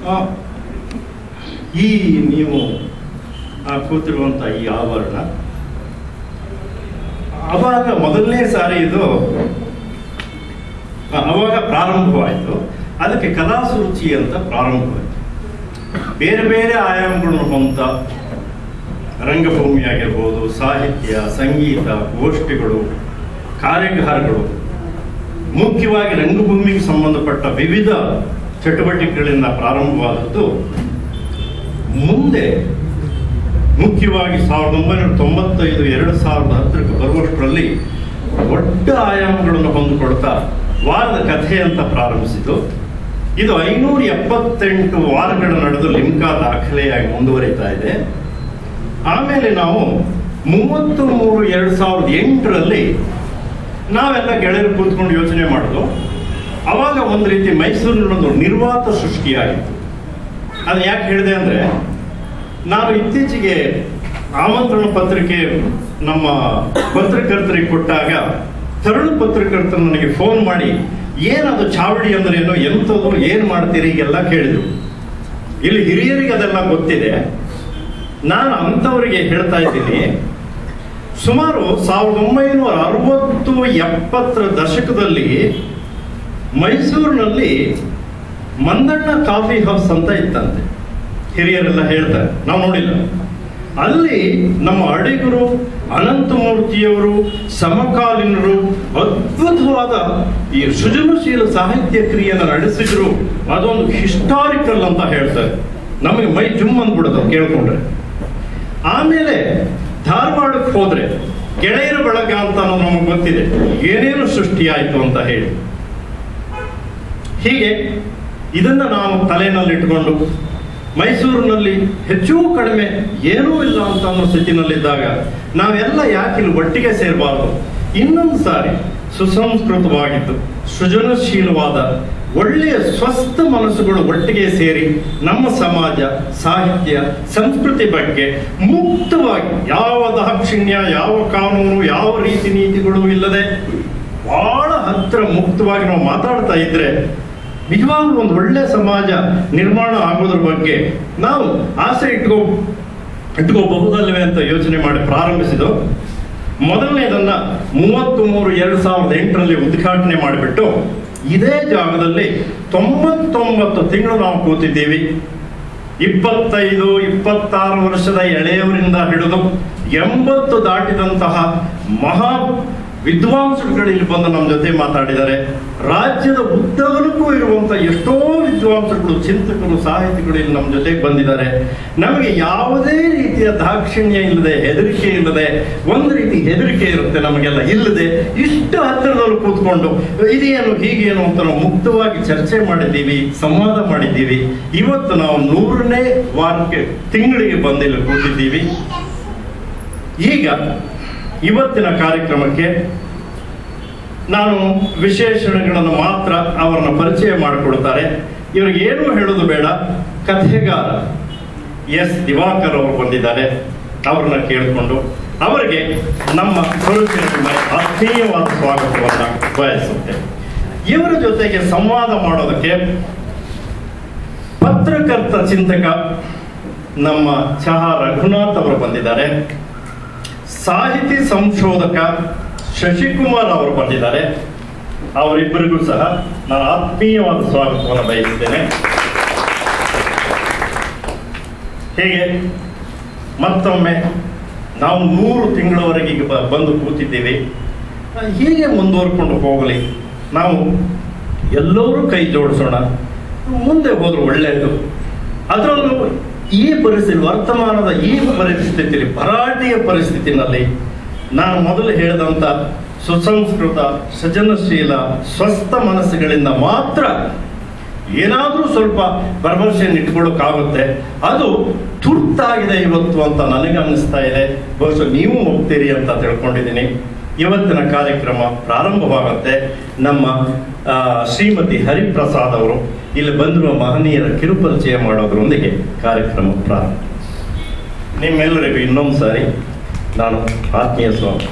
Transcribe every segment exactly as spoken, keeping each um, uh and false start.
ಈ ನೀವು ಕೂತಿರುವಂಥ ಈ ಆವರಣ ಅವಾಗ ಮೊದಲನೇ ಸಾರಿ ಇದು ಅವಾಗ ಪ್ರಾರಂಭವಾಯಿತು. ಅದಕ್ಕೆ ಕಲಾಸುರುಚಿ ಅಂತ ಪ್ರಾರಂಭವಾಯಿತು. ಬೇರೆ ಬೇರೆ ಆಯಾಮಗಳನ್ನು ಹೊಂದ ರಂಗಭೂಮಿ ಆಗಿರ್ಬೋದು, ಸಾಹಿತ್ಯ, ಸಂಗೀತ, ಗೋಷ್ಠಿಗಳು, ಕಾರ್ಯಾಗಾರಗಳು, ಮುಖ್ಯವಾಗಿ ರಂಗಭೂಮಿಗೆ ಸಂಬಂಧಪಟ್ಟ ವಿವಿಧ ಚಟುವಟಿಕೆಗಳಿಂದ ಪ್ರಾರಂಭವಾದದ್ದು. ಮುಂದೆ ಮುಖ್ಯವಾಗಿ ಸಾವಿರದ ಒಂಬೈನೂರ ತೊಂಬತ್ತೈದು ಎರಡು ಸಾವಿರದ ಹತ್ತಕ್ಕೆ ಬರುವಷ್ಟರಲ್ಲಿ ದೊಡ್ಡ ಆಯಾಮಗಳನ್ನು ಹೊಂದಿಕೊಳ್ತಾ ವಾರದ ಕಥೆ ಅಂತ ಪ್ರಾರಂಭಿಸಿತು. ಇದು ಐನೂರ ಎಪ್ಪತ್ತೆಂಟು ವಾರಗಳು ನಡೆದು ಲಿಮ್ಕಾ ದಾಖಲೆಯಾಗಿ ಮುಂದುವರಿತಾ ಇದೆ. ಆಮೇಲೆ ನಾವು ಮೂವತ್ತು ಮೂರು ಎರಡು ಸಾವಿರದ ಎಂಟರಲ್ಲಿ ನಾವೆಲ್ಲ ಗೆಳೆಯರು ಕೂತ್ಕೊಂಡು ಯೋಚನೆ ಮಾಡೋದು. ಅವಾಗ ಒಂದು ರೀತಿ ಮೈಸೂರಿನೊಂದು ನಿರ್ವಾತ ಸೃಷ್ಟಿಯಾಗಿತ್ತು. ಅದು ಯಾಕೆ ಹೇಳಿದೆ ಅಂದರೆ, ನಾನು ಇತ್ತೀಚೆಗೆ ಆಮಂತ್ರಣ ಪತ್ರಿಕೆ ನಮ್ಮ ಪತ್ರಕರ್ತರಿಗೆ ಕೊಟ್ಟಾಗ ತರುಣ ಪತ್ರಕರ್ತರು ನನಗೆ ಫೋನ್ ಮಾಡಿ ಏನದು ಚಾವಡಿ ಅಂದ್ರೆ ಏನೋ, ಎಂಥದ್ದು, ಏನು ಮಾಡ್ತೀರಿ ಈಗೆಲ್ಲ ಕೇಳಿದ್ರು. ಇಲ್ಲಿ ಹಿರಿಯರಿಗೆ ಅದೆಲ್ಲ ಗೊತ್ತಿದೆ. ನಾನು ಅಂಥವರಿಗೆ ಹೇಳ್ತಾ ಇದ್ದೀನಿ, ಸುಮಾರು ಸಾವಿರದ ಒಂಬೈನೂರ ಅರವತ್ತು ಎಪ್ಪತ್ತರ ದಶಕದಲ್ಲಿ ಮೈಸೂರಿನಲ್ಲಿ ಮಂದಣ್ಣ ಕಾಫಿ ಹೌಸ್ ಅಂತ ಇತ್ತಂತೆ. ಹಿರಿಯರೆಲ್ಲ ಹೇಳ್ತಾರೆ, ನಾವು ನೋಡಿಲ್ಲ. ಅಲ್ಲಿ ನಮ್ಮ ಅಡಿಗರು, ಅನಂತಮೂರ್ತಿಯವರು, ಸಮಕಾಲೀನರು ಅದ್ಭುತವಾದ ಈ ಸೃಜನಶೀಲ ಸಾಹಿತ್ಯ ಕ್ರಿಯೆಯನ್ನು ನಡೆಸಿದ್ರು. ಅದೊಂದು ಹಿಸ್ಟಾರಿಕಲ್ ಅಂತ ಹೇಳ್ತಾರೆ. ನಮಗೆ ಮೈ ಜುಮ್ ಅಂದ್ಬಿಡೋದು ಕೇಳ್ಕೊಂಡ್ರೆ. ಆಮೇಲೆ ಧಾರವಾಡಕ್ಕೆ ಹೋದ್ರೆ ಗೆಳೆಯರ ಬಳಗ ಅಂತ ನಮಗೆ ಗೊತ್ತಿದೆ, ಏನೇನು ಸೃಷ್ಟಿಯಾಯಿತು ಅಂತ ಹೇಳಿ. ಹೀಗೆ ಇದನ್ನ ನಾವು ತಲೆಯಲ್ಲಿಟ್ಕೊಂಡು ಮೈಸೂರಿನಲ್ಲಿ ಹೆಚ್ಚು ಕಡಿಮೆ ಏನೂ ಇಲ್ಲ ಅಂತ ಅನ್ನೋ ಸ್ಥಿತಿನಲ್ಲಿದ್ದಾಗ ನಾವೆಲ್ಲ ಯಾಕೆ ಇಲ್ಲಿ ಒಟ್ಟಿಗೆ ಸೇರಬಾರ್ದು? ಇನ್ನೊಂದು ಸಾರಿ ಸುಸಂಸ್ಕೃತವಾಗಿದ್ದು ಸೃಜನಶೀಲವಾದ ಒಳ್ಳೆಯ ಸ್ವಸ್ಥ ಮನಸ್ಸುಗಳು ಒಟ್ಟಿಗೆ ಸೇರಿ ನಮ್ಮ ಸಮಾಜ, ಸಾಹಿತ್ಯ, ಸಂಸ್ಕೃತಿ ಬಗ್ಗೆ ಮುಕ್ತವಾಗಿ, ಯಾವ ದಾಕ್ಷಿಣ್ಯ, ಯಾವ ಕಾನೂನು, ಯಾವ ರೀತಿ ನೀತಿಗಳು ಇಲ್ಲದೆ ಬಹಳ ಹತ್ರ ಮುಕ್ತವಾಗಿ ನಾವು ಮಾತಾಡ್ತಾ ಇದ್ರೆ ನಿಜವಾಗ್ಲೂ ಒಂದು ಒಳ್ಳೆ ಸಮಾಜ ನಿರ್ಮಾಣ ಆಗೋದ್ರ ಬಗ್ಗೆ ನಾವು ಆಸೆ ಇಟ್ಕೋ ಇಟ್ಕೋಬಹುದಲ್ವೇ ಅಂತ ಯೋಚನೆ ಮಾಡಿ ಪ್ರಾರಂಭಿಸಿದ್ದು. ಮೊದಲನೇದನ್ನ ಮೂವತ್ತು ಮೂರು ಎರಡು ಸಾವಿರದ ಎಂಟರಲ್ಲಿ ಉದ್ಘಾಟನೆ ಮಾಡಿಬಿಟ್ಟು ಇದೇ ಜಾಗದಲ್ಲಿ ತೊಂಬತ್ತೊಂಬತ್ತು ತಿಂಗಳು ನಾವು ಕೂತಿದ್ದೀವಿ. ಇಪ್ಪತ್ತೈದು ಇಪ್ಪತ್ತಾರು ವರ್ಷದ ಎಳೆಯವರಿಂದ ಹಿಡಿದು ಎಂಬತ್ತು ದಾಟಿದಂತಹ ಮಹಾ ವಿದ್ವಾಂಸರುಗಳು ಇಲ್ಲಿ ಬಂದು ನಮ್ಮ ಜೊತೆ ಮಾತಾಡಿದ್ದಾರೆ. ರಾಜ್ಯದ ಉದ್ದಗಲಕ್ಕೂ ಇರುವಂತಹ ಎಷ್ಟೋ ವಿದ್ವಾಂಸರುಗಳು, ಚಿಂತಕರು, ಸಾಹಿತಿಗಳು ಇಲ್ಲಿ ನಮ್ಮ ಜೊತೆಗೆ ಬಂದಿದ್ದಾರೆ. ನಮಗೆ ಯಾವುದೇ ರೀತಿಯ ದಾಕ್ಷಿಣ್ಯ ಇಲ್ಲದೆ, ಹೆದರಿಕೆ ಇಲ್ಲದೆ, ಒಂದು ರೀತಿ ಹೆದರಿಕೆ ಇರುತ್ತೆ ನಮಗೆಲ್ಲ ಇಲ್ಲದೆ, ಇಷ್ಟು ಹತ್ತಿರದಲ್ಲಿ ಕೂತ್ಕೊಂಡು ಇದೇನು ಹೀಗೇನು ಅಂತ ನಾವು ಮುಕ್ತವಾಗಿ ಚರ್ಚೆ ಮಾಡಿದ್ದೀವಿ, ಸಂವಾದ ಮಾಡಿದ್ದೀವಿ. ಇವತ್ತು ನಾವು ನೂರನೇ ವಾರಕ್ಕೆ ತಿಂಗಳಿಗೆ ಬಂದಿಲ್ಲ ಕೂತಿದ್ದೀವಿ. ಈಗ ಇವತ್ತಿನ ಕಾರ್ಯಕ್ರಮಕ್ಕೆ ನಾನು ವಿಶೇಷಣಗಳನ್ನು ಮಾತ್ರ ಅವರನ್ನ ಪರಿಚಯ ಮಾಡಿಕೊಡ್ತಾರೆ. ಇವರಿಗೆ ಏನೂ ಹೇಳೋದು ಬೇಡ. ಕಥೆಗಾರ ಎಸ್ ದಿವಾಕರ್ ಅವರು ಬಂದಿದ್ದಾರೆ. ಅವ್ರನ್ನ ಕೇಳಿಕೊಂಡು ಅವರಿಗೆ ನಮ್ಮ ಕರುಚಿನ ಆತ್ಮೀಯವಾದ ಸ್ವಾಗತವನ್ನು ಬಯಸುತ್ತೆ. ಇವರ ಜೊತೆಗೆ ಸಂವಾದ ಮಾಡೋದಕ್ಕೆ ಪತ್ರಕರ್ತ ಚಿಂತಕ ನಮ್ಮ ಚಹಾ ರಘುನಾಥ್ ಅವರು ಬಂದಿದ್ದಾರೆ. ಸಾಹಿತಿ ಸಂಶೋಧಕ ಶಶಿಕುಮಾರ್ ಅವರು ಬಂದಿದ್ದಾರೆ. ಅವರಿಬ್ಬರಿಗೂ ಸಹ ನಾನು ಆತ್ಮೀಯವಾದ ಸ್ವಾಗತವನ್ನು ಬಯಸುತ್ತೇನೆ. ಹೇಗೆ ಮತ್ತೊಮ್ಮೆ ನಾವು ನೂರು ತಿಂಗಳವರೆಗೆ ಈಗ ಬಂದು ಕೂತಿದ್ದೀವಿ. ಹೀಗೆ ಮುಂದುವರ್ಕೊಂಡು ಹೋಗಲಿ. ನಾವು ಎಲ್ಲರೂ ಕೈ ಜೋಡಿಸೋಣ, ಮುಂದೆ ಹೋದ್ರು ಒಳ್ಳೆಯದು. ಅದರಲ್ಲೂ ಈ ಪರಿಸ್ಥಿತಿ, ವರ್ತಮಾನದ ಈ ಪರಿಸ್ಥಿತಿಯಲ್ಲಿ, ಭರಾಟೆಯ ಪರಿಸ್ಥಿತಿನಲ್ಲಿ ನಾನು ಮೊದಲು ಹೇಳಿದಂಥ ಸುಸಂಸ್ಕೃತ, ಸೃಜನಶೀಲ, ಸ್ವಸ್ಥ ಮನಸ್ಸುಗಳಿಂದ ಮಾತ್ರ ಏನಾದರೂ ಸ್ವಲ್ಪ ಭರವಸೆಯನ್ನು ಇಟ್ಕೊಳ್ಳೋಕ್ಕಾಗುತ್ತೆ. ಅದು ತುರ್ತಾಗಿದೆ ಇವತ್ತು ಅಂತ ನನಗೆ ಅನ್ನಿಸ್ತಾ ಇದೆ. ಬಹುಶಃ ನೀವು ಹೋಗ್ತೀರಿ ಅಂತ ತಿಳ್ಕೊಂಡಿದ್ದೀನಿ. ಇವತ್ತಿನ ಕಾರ್ಯಕ್ರಮ ಪ್ರಾರಂಭವಾಗುತ್ತೆ. ನಮ್ಮ ಶ್ರೀಮತಿ ಹರಿಪ್ರಸಾದ್ ಅವರು ಇಲ್ಲಿ ಬಂದಿರುವ ಮಹನೀಯರ ಕಿರುಪರಿಚಯ ಮಾಡೋದ್ರೊಂದಿಗೆ ಕಾರ್ಯಕ್ರಮ ಪ್ರಾರಂಭ. ನಿಮ್ಮೆಲ್ಲರಿಗೂ ಇನ್ನೊಂದು ಸಾರಿ ನಾನು ಆತ್ಮೀಯ ಸ್ವಾಗತ.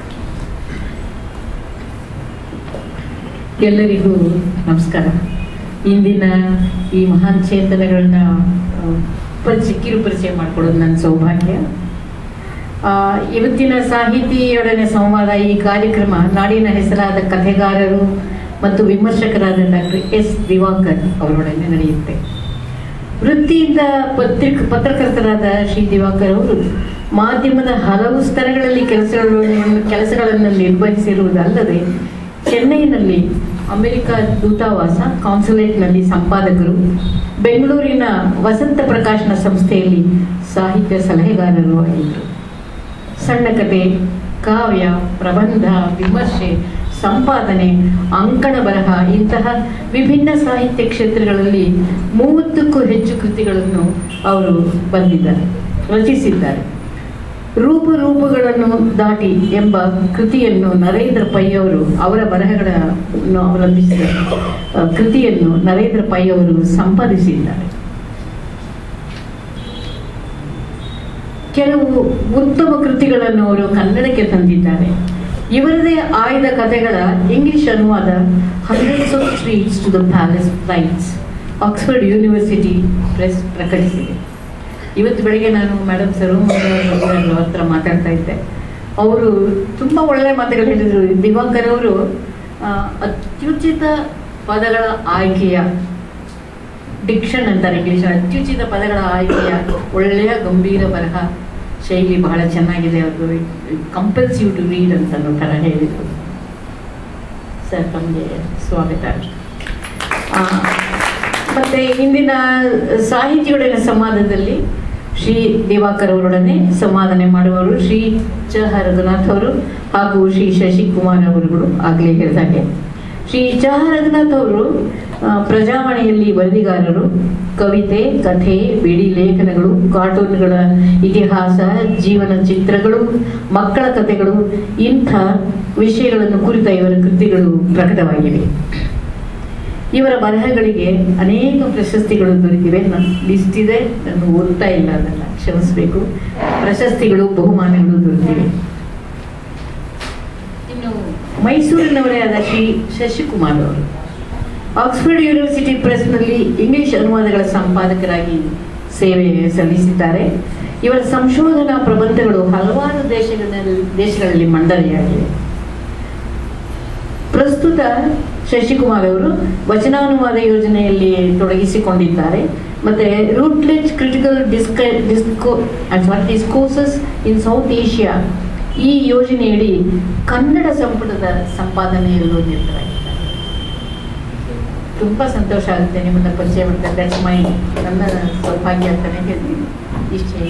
ಎಲ್ಲರಿಗೂ ನಮಸ್ಕಾರ. ಇಂದಿನ ಈ ಮಹಾನ್ ಚೇತನಗಳನ್ನ ಪರಿಚಯ ಕಿರು ಪರಿಚಯ ಮಾಡಿಕೊಡೋದು ನನ್ನ ಸೌಭಾಗ್ಯ. ಇವತ್ತಿನ ಸಾಹಿತಿಯೊಡನೆ ಸಂವಾದ ಈ ಕಾರ್ಯಕ್ರಮ ನಾಡಿನ ಹೆಸರಾದ ಕಥೆಗಾರರು ಮತ್ತು ವಿಮರ್ಶಕರಾದ ಡಾಕ್ಟರ್ ಎಸ್ ದಿವಾಕರ್ ಅವರೊಡನೆ ನಡೆಯುತ್ತೆ. ವೃತ್ತಿಯಿಂದ ಪತ್ರಿಕ ಪತ್ರಕರ್ತರಾದ ಶ್ರೀ ದಿವಾಕರ್ ಅವರು ಮಾಧ್ಯಮದ ಹಲವು ಸ್ತರಗಳಲ್ಲಿ ಕೆಲಸಗಳನ್ನು ಕೆಲಸಗಳನ್ನು ನಿರ್ವಹಿಸಿರುವುದಲ್ಲದೆ ಚೆನ್ನೈನಲ್ಲಿ ಅಮೆರಿಕ ದೂತಾವಾಸ ಕಾನ್ಸುಲೇಟ್ನಲ್ಲಿ ಸಂಪಾದಕರು, ಬೆಂಗಳೂರಿನ ವಸಂತ ಪ್ರಕಾಶನ ಸಂಸ್ಥೆಯಲ್ಲಿ ಸಾಹಿತ್ಯ ಸಲಹೆಗಾರರು ಆಗಿದ್ದರು. ಸಣ್ಣ ಕಥೆ, ಕಾವ್ಯ, ಪ್ರಬಂಧ, ವಿಮರ್ಶೆ, ಸಂಪಾದನೆ, ಅಂಕಣ ಬರಹ ಇಂತಹ ವಿಭಿನ್ನ ಸಾಹಿತ್ಯ ಕ್ಷೇತ್ರಗಳಲ್ಲಿ ಮೂವತ್ತಕ್ಕೂ ಹೆಚ್ಚು ಕೃತಿಗಳನ್ನು ಅವರು ಬರೆದಿದ್ದಾರೆ, ರಚಿಸಿದ್ದಾರೆ. ರೂಪ ರೂಪಗಳನ್ನು ದಾಟಿ ಎಂಬ ಕೃತಿಯನ್ನು ನರೇಂದ್ರ ಪೈ ಅವರು ಅವರ ಬರಹಗಳನ್ನು ಅವಲಂಬಿಸಿದ ಕೃತಿಯನ್ನು ನರೇಂದ್ರ ಪೈ ಅವರು ಸಂಪಾದಿಸಿದ್ದಾರೆ. ಕೆಲವು ಉತ್ತಮ ಕೃತಿಗಳನ್ನು ಅವರು ಕನ್ನಡಕ್ಕೆ ತಂದಿದ್ದಾರೆ. ಇವರದೇ ಆಯ್ದ ಕಥೆಗಳ ಇಂಗ್ಲಿಷ್ ಅನುವಾದ hundreds of streets to the palace flights Oxford University Press ಪ್ರಕಟಿಸಿದೆ. ಇವತ್ತು ಬೆಳಗ್ಗೆ ನಾನು ಮೇಡಮ್ ಸರೋಮರ ಹತ್ರ ಮಾತಾಡ್ತಾ ಇದ್ದೆ. ಅವರು ತುಂಬ ಒಳ್ಳೆಯ ಮಾತುಗಳು ಹೇಳಿದರು. ದಿವಾಕರ್ ಅವರು ಅತ್ಯುಚಿತ ಪದಗಳ ಆಯ್ಕೆಯ ಡಿಕ್ಷನ್ ಅಂತಾರೆ ಇಂಗ್ಲಿಷ್, ಅತ್ಯುಚಿತ ಪದಗಳ ಆಯ್ಕೆಯ ಒಳ್ಳೆಯ ಗಂಭೀರ ಬರಹ ಶೈಲಿ ಬಹಳ ಚೆನ್ನಾಗಿದೆ, ಅದು ಕಂಪಲ್ಸ್ ಯು ಟು ರೀಡ್ ಅಂತ ಅನ್ನೋ ಥರ ಹೇಳಿದರು. ಸರ್ ತಮಗೆ ಸ್ವಾಗತ. ಮತ್ತು ಇಂದಿನ ಸಾಹಿತಿಯೊಡನೆ ಸಂವಾದದಲ್ಲಿ ಶ್ರೀ ದಿವಾಕರ್ ಅವರೊಡನೆ ಸಂವಾದನೆ ಮಾಡುವವರು ಶ್ರೀ ಚ ರಘುನಾಥ್ ಅವರು ಹಾಗೂ ಶ್ರೀ ಶಶಿಕುಮಾರ್ ಅವರುಗಳು ಆಗಲೇ ಹೇಳಿದಾಗೆ. ಶ್ರೀ ಚ ರಘುನಾಥ್ ಅವರು ಪ್ರಜಾವಾಣಿಯಲ್ಲಿ ವರದಿಗಾರರು, ಕವಿತೆ, ಕಥೆ, ಬಿಡಿ ಲೇಖನಗಳು, ಕಾರ್ಟೂನ್ಗಳ ಇತಿಹಾಸ, ಜೀವನ ಚಿತ್ರಗಳು, ಮಕ್ಕಳ ಕಥೆಗಳು ಇಂಥ ವಿಷಯಗಳನ್ನು ಕುರಿತ ಇವರ ಕೃತಿಗಳು ಪ್ರಕಟವಾಗಿವೆ. ಇವರ ಬರಹಗಳಿಗೆ ಅನೇಕ ಪ್ರಶಸ್ತಿಗಳು ದೊರೆತಿವೆ. ನನ್ನ ಲಿಸ್ಟ್ ಇದೆ, ನಾನು ಓದ್ತಾ ಇಲ್ಲ, ಅದನ್ನು ಕ್ಷಮಿಸಬೇಕು. ಪ್ರಶಸ್ತಿಗಳು, ಬಹುಮಾನಗಳು ದೊರೆತಿವೆ. ಇನ್ನು ಮೈಸೂರಿನವರೇ ಆದ ಶ್ರೀ ಶಶಿಕುಮಾರ್ ಅವರು ಆಕ್ಸ್ಫರ್ಡ್ ಯೂನಿವರ್ಸಿಟಿ ಪ್ರೆಸ್ನಲ್ಲಿ ಇಂಗ್ಲಿಷ್ ಅನುವಾದಗಳ ಸಂಪಾದಕರಾಗಿ ಸೇವೆ ಸಲ್ಲಿಸಿದ್ದಾರೆ. ಇವರ ಸಂಶೋಧನಾ ಪ್ರಬಂಧಗಳು ಹಲವಾರು ದೇಶಗಳಲ್ಲಿ ದೇಶಗಳಲ್ಲಿ ಮಂಡನೆಯಾಗಿವೆ. ಪ್ರಸ್ತುತ ಶಶಿಕುಮಾರ್ ಅವರು ವಚನಾನುವಾದ ಯೋಜನೆಯಲ್ಲಿ ತೊಡಗಿಸಿಕೊಂಡಿದ್ದಾರೆ. ಮತ್ತೆ Routledge critical disc disco discourses in South Asia ಈ ಯೋಜನೆಯಡಿ ಕನ್ನಡ ಸಂಪುಟದ ಸಂಪಾದನೆಯಲ್ಲೂ ನಿರತರಾಗಿದ್ದಾರೆ. ತುಂಬ ಸಂತೋಷ ಆಗುತ್ತೆ ನಿಮ್ಮನ್ನ ಪರಿಚಯ ಮಾಡ್ತಾರೆ. ದಟ್ಸ್ ಮೈ ನನ್ನ ಸೌಭಾಗ್ಯ ಅಂತಲೇ ಹೇಳ್ತೀನಿ. ಇಷ್ಟೇ.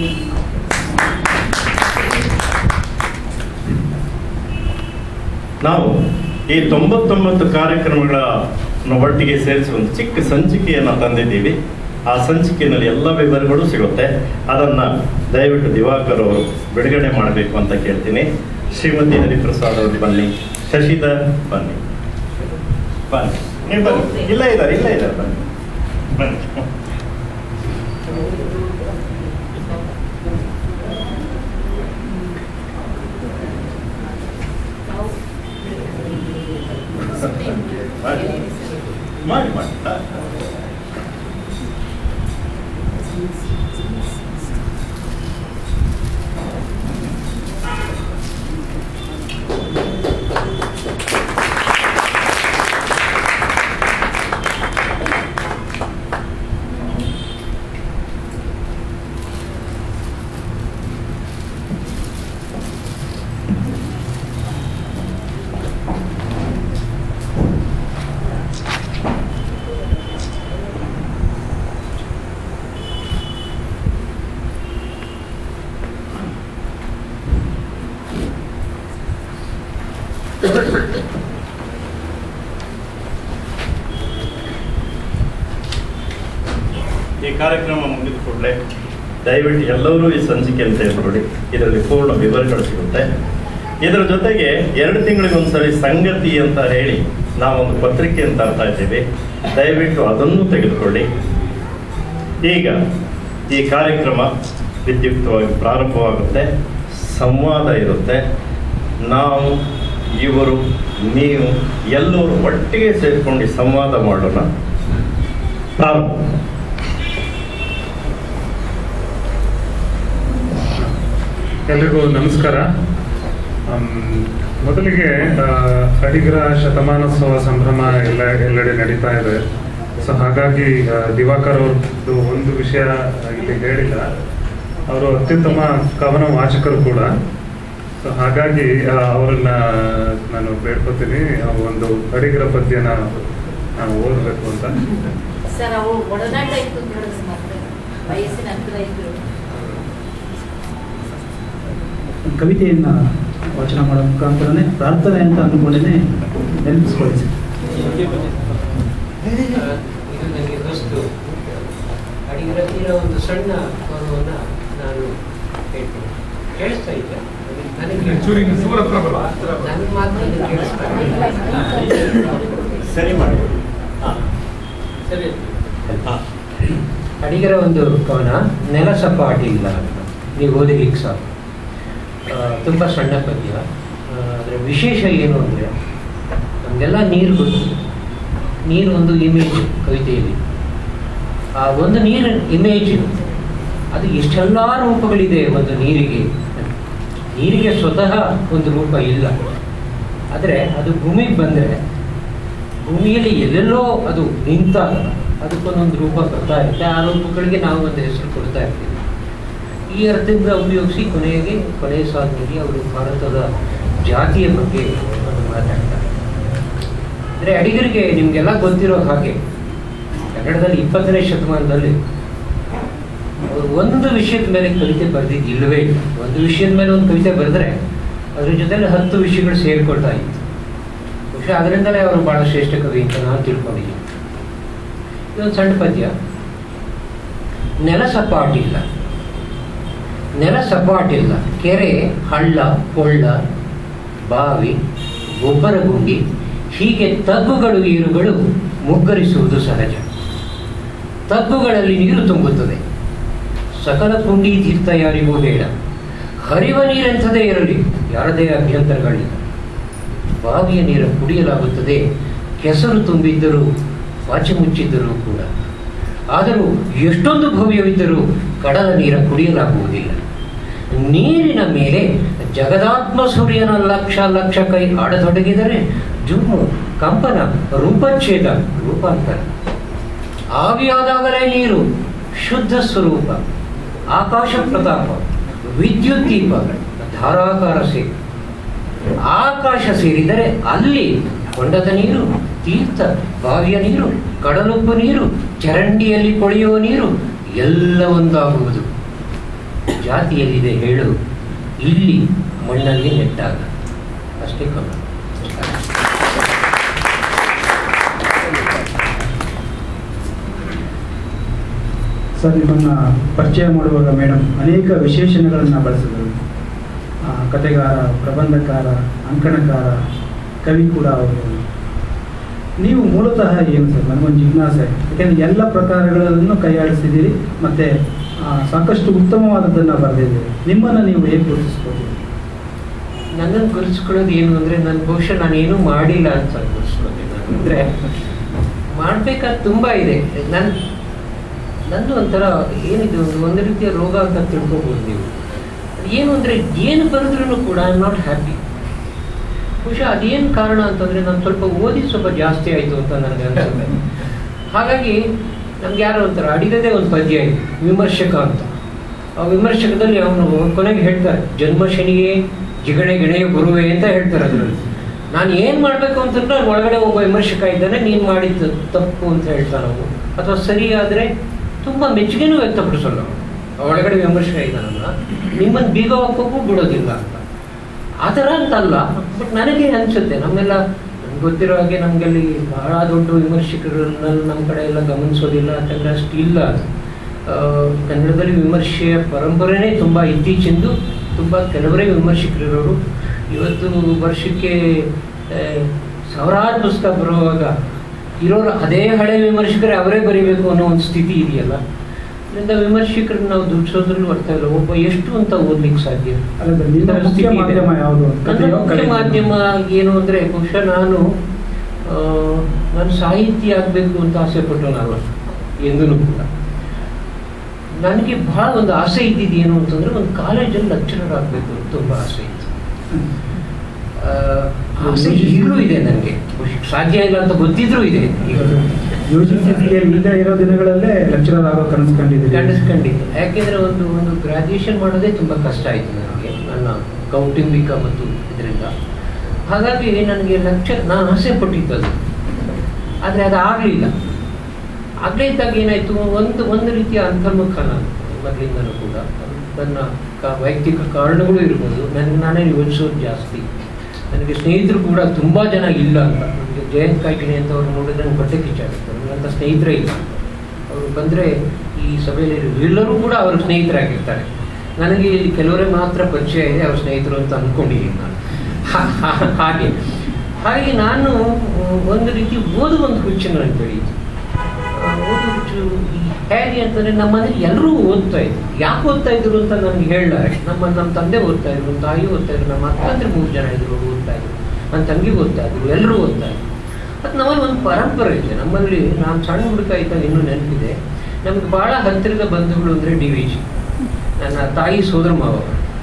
ನಾವು ಈ ತೊಂಬತ್ತೊಂಬತ್ತು ಕಾರ್ಯಕ್ರಮಗಳ ಒಟ್ಟಿಗೆ ಸೇರಿಸಿ ಒಂದು ಚಿಕ್ಕ ಸಂಚಿಕೆಯನ್ನು ತಂದಿದ್ದೀವಿ. ಆ ಸಂಚಿಕೆಯಲ್ಲಿ ಎಲ್ಲ ವಿವರಗಳು ಸಿಗುತ್ತೆ. ಅದನ್ನು ದಯವಿಟ್ಟು ದಿವಾಕರ್ ಅವರು ಬಿಡುಗಡೆ ಮಾಡಬೇಕು ಅಂತ ಕೇಳ್ತೀನಿ. ಶ್ರೀಮತಿ ಹರಿಪ್ರಸಾದ್ ಅವರು ಬನ್ನಿ, ಶಶಿಧರ್ ಬನ್ನಿ, ಬನ್ನಿ, ನೀವು ಬನ್ನಿ. ಇಲ್ಲ ಇದ್ದಾರೆ ಇಲ್ಲ ಇದ್ದಾರೆ ಬನ್ನಿ ಬನ್ನಿ. ಮಾಡಿ ಮಾಡಿ ಈ ಕಾರ್ಯಕ್ರಮ ಮುಗಿದ ಕೂಡಲೇ ದಯವಿಟ್ಟು ಎಲ್ಲರೂ ಈ ಸಂಚಿಕೆಯನ್ನು ತೆಗೆದುಕೊಳ್ಳಿ. ಇದರಲ್ಲಿ ಪೂರ್ಣ ವಿವರಗಳು ಸಿಗುತ್ತೆ. ಇದರ ಜೊತೆಗೆ ಎರಡು ತಿಂಗಳಿಗೊಂದ್ಸರಿ ಸಂಗತಿ ಅಂತ ಹೇಳಿ ನಾವೊಂದು ಪತ್ರಿಕೆಯನ್ನು ತರ್ತಾ ಇದ್ದೇವೆ. ದಯವಿಟ್ಟು ಅದನ್ನು ತೆಗೆದುಕೊಳ್ಳಿ. ಈಗ ಈ ಕಾರ್ಯಕ್ರಮ ವಿದ್ಯುಕ್ತವಾಗಿ ಪ್ರಾರಂಭವಾಗುತ್ತೆ. ಸಂವಾದ ಇರುತ್ತೆ. ನಾವು, ಇವರು, ನೀವು ಎಲ್ಲರೂ ಒಟ್ಟಿಗೆ ಸೇರಿಕೊಂಡು ಸಂವಾದ ಮಾಡೋಣ. ಪ್ರಾರಂಭ. ಎಲ್ರಿಗೂ ನಮಸ್ಕಾರ. ಮೊದಲಿಗೆ ಅಡಿಗರ ಶತಮಾನೋತ್ಸವ ಸಂಭ್ರಮ ಎಲ್ಲ ಎಲ್ಲೆಡೆ ನಡೀತಾ ಇದೆ. ಸೊ ಹಾಗಾಗಿ ದಿವಾಕರ್ ಅವ್ರದ್ದು ಒಂದು ವಿಷಯ ಇಲ್ಲಿ ಹೇಳಿಲ್ಲ, ಅವರು ಅತ್ಯುತ್ತಮ ಕವನ ವಾಚಕರು ಕೂಡ. ಸೊ ಹಾಗಾಗಿ ಅವರನ್ನ ನಾನು ಬೇಡ್ಕೊತೀನಿ, ಒಂದು ಅಡಿಗರ ಪದ್ಯನ ನಾವು ಓದಬೇಕು ಅಂತ. ಸರ್, ಅವು ಒಡನಾಟ ಇತ್ತು ಮಾತ್ರ, ವಯಸ್ಸಿನ ಹತ್ತಿರ ಇದ್ರು. ಕವಿತೆಯನ್ನ ವಾಚನ ಮಾಡೋ ಮುಖಾಂತರನೇ ಪ್ರಾರ್ಥನೆ ಅಂತ ಅಂದ್ಕೊಂಡೇ ನೆನಪಿಸ್ಕೊಳ್ಳಿ ಸರ್. ಇದು ನನಗೆ ವಸ್ತು ಅಡಿಗರ ಒಂದು ಸಣ್ಣ ಕವನವನ್ನು ನಾನು ಹೇಳ್ತೀನಿ. ಕೇಳಿಸ್ತಾ ಇದ್ದೆ ನನಗೆ ನನಗೆ ಮಾತ್ರ ಇದು ಕೇಳಿಸ್ತಾ ಸರಿ ಮಾಡಿ. ಸರಿ. ಅಡಿಗರ ಒಂದು ಕವನ ನೆಲ ಸಪಾಟಿ ಇಲ್ಲ ಅಂತ ನೀವು ಓದಲಿಕ್ಕೆ ಸಾಕು. ತುಂಬ ಸಣ್ಣ ಪದ್ಯ. ಅದರ ವಿಶೇಷ ಏನು ಅಂದರೆ, ನಮಗೆಲ್ಲ ನೀರು ಗೊತ್ತು. ನೀರು ಒಂದು ಇಮೇಜ್ ಕವಿತೆಯಲ್ಲಿ. ಆ ಒಂದು ನೀರು ಇಮೇಜ್ ಅದು ಎಷ್ಟೆಲ್ಲ ರೂಪಗಳಿದೆ ಒಂದು ನೀರಿಗೆ. ನೀರಿಗೆ ಸ್ವತಃ ಒಂದು ರೂಪ ಇಲ್ಲ, ಆದರೆ ಅದು ಭೂಮಿಗೆ ಬಂದರೆ ಭೂಮಿಯಲ್ಲಿ ಎಲ್ಲೆಲ್ಲೋ ಅದು ನಿಂತಾಗ ಅದಕ್ಕೊಂದೊಂದು ರೂಪ ಬರ್ತಾ ಇರುತ್ತೆ. ಆ ರೂಪಗಳಿಗೆ ನಾವು ಒಂದು ಹೆಸರು ಕೊಡ್ತಾ ಇರ್ತೀವಿ. ಈ ಅರ್ಥದಿಂದ ಉಪಯೋಗಿಸಿ ಕೊನೆಗೆ ಕೊನೆಯ ಸಾಲಿನಲ್ಲಿ ಅವರು ಭಾರತದ ಜಾತಿಯ ಬಗ್ಗೆ ಮಾತಾಡ್ತಾರೆ. ಅಂದರೆ ಅಡಿಗರಿಗೆ ನಿಮಗೆಲ್ಲ ಗೊತ್ತಿರೋ ಹಾಗೆ ಕನ್ನಡದಲ್ಲಿ ಇಪ್ಪತ್ತನೇ ಶತಮಾನದಲ್ಲಿ ಅವರು ಒಂದು ವಿಷಯದ ಮೇಲೆ ಕವಿತೆ ಬರೆದಿದ್ದಿಲ್ಲವೇ ಇಲ್ಲ. ಒಂದು ವಿಷಯದ ಮೇಲೆ ಒಂದು ಕವಿತೆ ಬರೆದ್ರೆ ಅದ್ರ ಜೊತೆಲಿ ಹತ್ತು ವಿಷಯಗಳು ಸೇರಿಕೊಳ್ತಾ ಇತ್ತು. ಬಹುಶಃ ಅದರಿಂದಲೇ ಅವರು ಭಾಳ ಶ್ರೇಷ್ಠ ಕವಿ ಅಂತ ನಾನು ತಿಳ್ಕೊಂಡಿದ್ದೀನಿ. ಇದೊಂದು ಸಣ್ಣ ಪದ್ಯ. ನೆಲ ಸಪಾಟಿಲ್ಲ, ನೆಲ ಸಪಾಟಿಲ್ಲ, ಕೆರೆ, ಹಳ್ಳ, ಕೊಳ್ಳ, ಬಾವಿ, ಗೊಬ್ಬರ ಗುಂಡಿ, ಹೀಗೆ ತಗ್ಗುಗಳು ನೀರುಗಳು ಮುಗ್ಗರಿಸುವುದು ಸಹಜ. ತಗ್ಗುಗಳಲ್ಲಿ ನೀರು ತುಂಬುತ್ತದೆ, ಸಕಲ ಪುಂಡಿ ತೀರ್ಥ ಯಾರಿಗೂ ಬೇಡ. ಹರಿವ ನೀರೆಂಥದೇ ಇರಲಿ, ಯಾರದೇ ಅಭ್ಯಂತರಗಳಿಲ್ಲ. ಬಾವಿಯ ನೀರು ಕುಡಿಯಲಾಗುತ್ತದೆ, ಕೆಸರು ತುಂಬಿದ್ದರೂ ಪಾಚಿ ಮುಚ್ಚಿದ್ದರೂ ಕೂಡ. ಆದರೂ ಎಷ್ಟೊಂದು ಭವ್ಯವಿದ್ದರೂ ಕಡಲ ನೀರ ಕುಡಿಯಲಾಗುವುದಿಲ್ಲ. ನೀರಿನ ಮೇಲೆ ಜಗದಾತ್ಮ ಸೂರ್ಯನ ಲಕ್ಷ ಲಕ್ಷ ಕೈ ಆಡತೊಡಗಿದರೆ ಜುಮ್ಮು, ಕಂಪನ, ರೂಪಚ್ಛೇದ, ರೂಪಾಂತರ. ಆವಿಯಾದಾಗಲೇ ನೀರು ಶುದ್ಧ ಸ್ವರೂಪ, ಆಕಾಶ ಪ್ರತಾಪ, ವಿದ್ಯುತ್ ದೀಪ, ಧಾರಾಕಾರ ಸೇರಿ. ಆಕಾಶ ಸೇರಿದರೆ ಅಲ್ಲಿ ಹೊಂಡದ ನೀರು, ತೀರ್ಥ, ಬಾವಿಯ ನೀರು, ಕಡಲುಪ್ಪು ನೀರು, ಚರಂಡಿಯಲ್ಲಿ ಕೊಳೆಯುವ ನೀರು ಎಲ್ಲ ಒಂದಾಗುವುದು. ಜಾತಿಯಲ್ಲಿದೆ ಹೇಳು, ಇಲ್ಲಿ ಮಣ್ಣಲ್ಲಿ ನೆಟ್ಟಾಗ. ಅಷ್ಟೇ ಕಮ್ಮಿ. ಸರ್, ನಿಮ್ಮನ್ನು ಪರಿಚಯ ಮಾಡುವಾಗ ಮೇಡಮ್ ಅನೇಕ ವಿಶೇಷಣಗಳನ್ನು ಬಳಸಿದರು. ಕಥೆಗಾರ, ಪ್ರಬಂಧಕಾರ, ಅಂಕಣಕಾರ, ಕವಿ ಕೂಡ ಅವರು. ನೀವು ಮೂಲತಃ ಏನು ಸರ್? ನನಗೊಂದು ಜಿಜ್ಞಾಸೆ. ಯಾಕೆಂದರೆ ಎಲ್ಲ ಪ್ರಕಾರಗಳನ್ನು ಕೈಯಾಡಿಸಿದ್ದೀರಿ ಮತ್ತು ಸಾಕಷ್ಟು ಉತ್ತಮವಾದದ್ದನ್ನು ಬರೆದಿದ್ದೀರಿ. ನಿಮ್ಮನ್ನು ನೀವು ಹೇಗೆ ಗುರುತಿಸ್ಬೋದು? ನನ್ನನ್ನು ಗುರುತಿಸ್ಕೊಳ್ಳೋದು ಏನು ಅಂದರೆ, ನನ್ನ ಬಹುಶಃ ನಾನೇನು ಮಾಡಿಲ್ಲ ಅಂತ ಗುರುತಿಸ್ಕೊಳ್ತೀನಿ. ನಾನು ಅಂದರೆ ಮಾಡಬೇಕಾದ ತುಂಬ ಇದೆ. ನನ್ನ ನಂದು ಒಂಥರ ಏನಿದೆ, ಒಂದು ಒಂದು ರೀತಿಯ ರೋಗ ಅಂತ ತಿಳ್ಕೊಬೋದು ನೀವು. ಏನು ಅಂದರೆ, ಏನು ಬರೆದ್ರೂ ಕೂಡ ಐ ಆಮ್ ನಾಟ್ ಹ್ಯಾಪಿ. ಬಹುಶಃ ಅದೇನು ಕಾರಣ ಅಂತಂದರೆ, ನಾನು ಸ್ವಲ್ಪ ಓದಿ ಸ್ವಲ್ಪ ಜಾಸ್ತಿ ಆಯಿತು ಅಂತ ನನಗೆ ಅನಿಸುತ್ತೆ. ಹಾಗಾಗಿ ನಮ್ಗೆ ಯಾರೋ ಒಂಥರ ಅಡಿಗದೇ ಒಂದು ಪದ್ಯ ಇದೆ, ವಿಮರ್ಶಕ ಅಂತ. ಆ ವಿಮರ್ಶಕದಲ್ಲಿ ಅವನು ಕೊನೆಗೆ ಹೇಳ್ತಾರೆ, ಜನ್ಮ ಶನಿಗೆ ಜಿಗಣೆ ಗೆಣೆಯ ಗುರುವೆ ಅಂತ ಹೇಳ್ತಾರೆ. ಅದರಲ್ಲಿ ನಾನು ಏನು ಮಾಡಬೇಕು ಅಂತಂದ್ರೆ ಒಳಗಡೆ ಒಬ್ಬ ವಿಮರ್ಶಕ ಇದ್ದಾನೆ, ನೀನು ಮಾಡಿದ್ದು ತಪ್ಪು ಅಂತ ಹೇಳ್ತಾನೆ ಅವನು, ಅಥವಾ ಸರಿ ಆದರೆ ತುಂಬ ಮೆಚ್ಚುಗೆನೂ ವ್ಯಕ್ತಪಡಿಸಲ್ಲ ಅವನು. ಒಳಗಡೆ ವಿಮರ್ಶಕ ಇದ್ದಾನಲ್ಲ, ನಿಮ್ಮನ್ನು ಬೀಗ ಹಾಕೋಕ್ಕೂ ಬಿಡೋದಿಲ್ಲ ಅಂತ. ಆ ಥರ ಅಂತಲ್ಲ, ಬಟ್ ನನಗೆ ಅನಿಸುತ್ತೆ, ನಮ್ಮೆಲ್ಲ ನಮ್ಗೆ ಗೊತ್ತಿರೋ ಹಾಗೆ ನಮಗಲ್ಲಿ ಬಹಳ ದೊಡ್ಡ ವಿಮರ್ಶಕರನ್ನಲ್ಲಿ ನಮ್ಮ ಕಡೆ ಎಲ್ಲ ಗಮನಿಸೋದಿಲ್ಲ, ಯಾಕಂದರೆ ಅಷ್ಟು ಇಲ್ಲ ಅದು. ಕನ್ನಡದಲ್ಲಿ ವಿಮರ್ಶೆಯ ಪರಂಪರೆನೇ ತುಂಬ ಇತ್ತೀಚಿಂದು. ತುಂಬ ಕೆಲವರೇ ವಿಮರ್ಶಕರಿರೋರು. ಇವತ್ತು ವರ್ಷಕ್ಕೆ ಸಾವಿರಾರು ಪುಸ್ತಕ ಬರುವಾಗ ಇರೋರು ಅದೇ ಹಳೆ ವಿಮರ್ಶಕರೇ ಅವರೇ ಬರೀಬೇಕು ಅನ್ನೋ ಒಂದು ಸ್ಥಿತಿ ಇದೆಯಲ್ಲ. ಇದರಿಂದ ವಿಮರ್ಶಕರನ್ನ ನಾವು ದುಡ್ಸೋದ್ರಲ್ಲೂ ಅರ್ಥ ಇಲ್ಲ. ಒಬ್ಬ ಎಷ್ಟು ಅಂತ ಓದ್ಲಿಕ್ಕೆ ಸಾಧ್ಯ? ಮುಖ್ಯ ಮಾಧ್ಯಮ ಯಾವುದು? ಮುಖ್ಯ ಮಾಧ್ಯಮ ಏನು ಅಂದರೆ, ಬಹುಶಃ ನಾನು ನಾನು ಸಾಹಿತಿ ಆಗಬೇಕು ಅಂತ ಆಸೆ ಪಟ್ಟು ನಾನು ಎಂದೂ ಕೂಡ. ನನಗೆ ಬಹಳ ಒಂದು ಆಸೆ ಇದ್ದಿದ್ದು ಏನು ಅಂತಂದರೆ ಒಂದು ಕಾಲೇಜಲ್ಲಿ ಲೆಕ್ಚರರ್ ಆಗಬೇಕು ಅಂತ ತುಂಬ ಆಸೆ ಇತ್ತು. ಆಸೆ ಈಗಲೂ ಇದೆ ನನಗೆ, ಸಾಧ್ಯ ಇಲ್ಲ ಅಂತ ಗೊತ್ತಿದ್ರೂ ಇದೆ. ಈಗ ಯು ಜಿ ಸಿ ಈಗ ಇರೋ ದಿನಗಳಲ್ಲೇ ಲೆಕ್ಚರರ್ ಆಗೋ ಕನಸು ಕಂಡಿದ್ದೀವಿ ಕನಸ್ಕೊಂಡಿದ್ದೆ. ಯಾಕೆಂದರೆ ಒಂದು ಒಂದು ಗ್ರಾಜ್ಯುಯೇಷನ್ ಮಾಡೋದೇ ತುಂಬ ಕಷ್ಟ ಆಯಿತು ನನಗೆ, ನನ್ನ ಕೌಟುಂಬಿಕ ಮತ್ತು ಇದರಿಂದ. ಹಾಗಾಗಿ ನನಗೆ ಲೆಕ್ಚರ್ ನಾನು ಆಸೆ ಪಟ್ಟಿದ್ದದು, ಆದರೆ ಅದು ಆಗಲಿಲ್ಲ. ಆಗಲೇ ಇದ್ದಾಗ ಏನಾಯಿತು, ಒಂದು ಒಂದು ರೀತಿಯ ಅಂತರ್ಮುಖ ನಾನು ಮೊದಲಿಂದಲೂ ಕೂಡ. ನನ್ನ ಕ ವೈಯಕ್ತಿಕ ಕಾರಣಗಳು ಇರ್ಬೋದು, ನನಗೆ ನಾನೇ ಯೋಚಿಸೋದು ಜಾಸ್ತಿ. ನನಗೆ ಸ್ನೇಹಿತರು ಕೂಡ ತುಂಬ ಜನ ಇಲ್ಲ ಅಂತ. ನನಗೆ ಜಯಂತ್ ಕಾಯ್ಕಿಣಿ ಅಂತ ಅವ್ರು ನೋಡಿದ್ರೆ ನನಗೆ ಬಟ್ಟೆ ಕಿಚ್ಚಾಗುತ್ತೆ. ನನಗಂಥ ಸ್ನೇಹಿತರೇ ಇಲ್ಲ. ಅವರು ಬಂದರೆ ಈ ಸಭೆಯಲ್ಲಿ ಎಲ್ಲರೂ ಕೂಡ ಅವ್ರ ಸ್ನೇಹಿತರಾಗಿರ್ತಾರೆ. ನನಗೆ ಇಲ್ಲಿ ಕೆಲವರೇ ಮಾತ್ರ ಪರಿಚಯ ಇದೆ ಅವ್ರ ಸ್ನೇಹಿತರು ಅಂತ ಅಂದ್ಕೊಂಡಿದ್ದೀನಿ ನಾನು. ಹಾಗೆ ಹಾಗೆ ನಾನು ಒಂದು ರೀತಿ ಓದುವ ಒಂದು ಹುಚ್ಚು ನನಗೆ ಬೆಳೀತು. ಓದು ಹುಚ್ಚು ಹೇಗೆ ಅಂತಂದರೆ ನಮ್ಮ ಮನೇಲಿ ಎಲ್ಲರೂ ಓದ್ತಾ ಇದ್ರು. ಯಾಕೆ ಓದ್ತಾ ಇದ್ರು ಅಂತ ನನಗೆ ಹೇಳಲಾರೆ. ನಮ್ಮ ನಮ್ಮ ತಂದೆ ಓದ್ತಾ ಇದ್ರು, ನಮ್ಮ ತಾಯಿ ಓದ್ತಾ ಇದ್ರು, ನಮ್ಮ ಅಕ್ಕ ಅಂದರೆ ಮೂರು ಜನ ಇದ್ರು ಓದ್ತಾ ಇದ್ರು, ನನ್ನ ತಂಗಿ ಓದ್ತಾ ಇದ್ರು, ಎಲ್ಲರೂ ಓದ್ತಾ ಇದ್ರು. ಮತ್ತು ನಮ್ಮಲ್ಲಿ ಒಂದು ಪರಂಪರೆ ಇದೆ. ನಮ್ಮಲ್ಲಿ ನಾನು ಸಣ್ಣ ಹುಡುಗ ಇದ್ದಾಗ ಇನ್ನೂ ನೆನಪಿದೆ, ನಮಗೆ ಭಾಳ ಹತ್ತಿರದ ಬಂಧುಗಳು ಅಂದರೆ ಡಿ ವಿ ಜಿ, ನನ್ನ ತಾಯಿ ಸೋದರ ಮಾವ.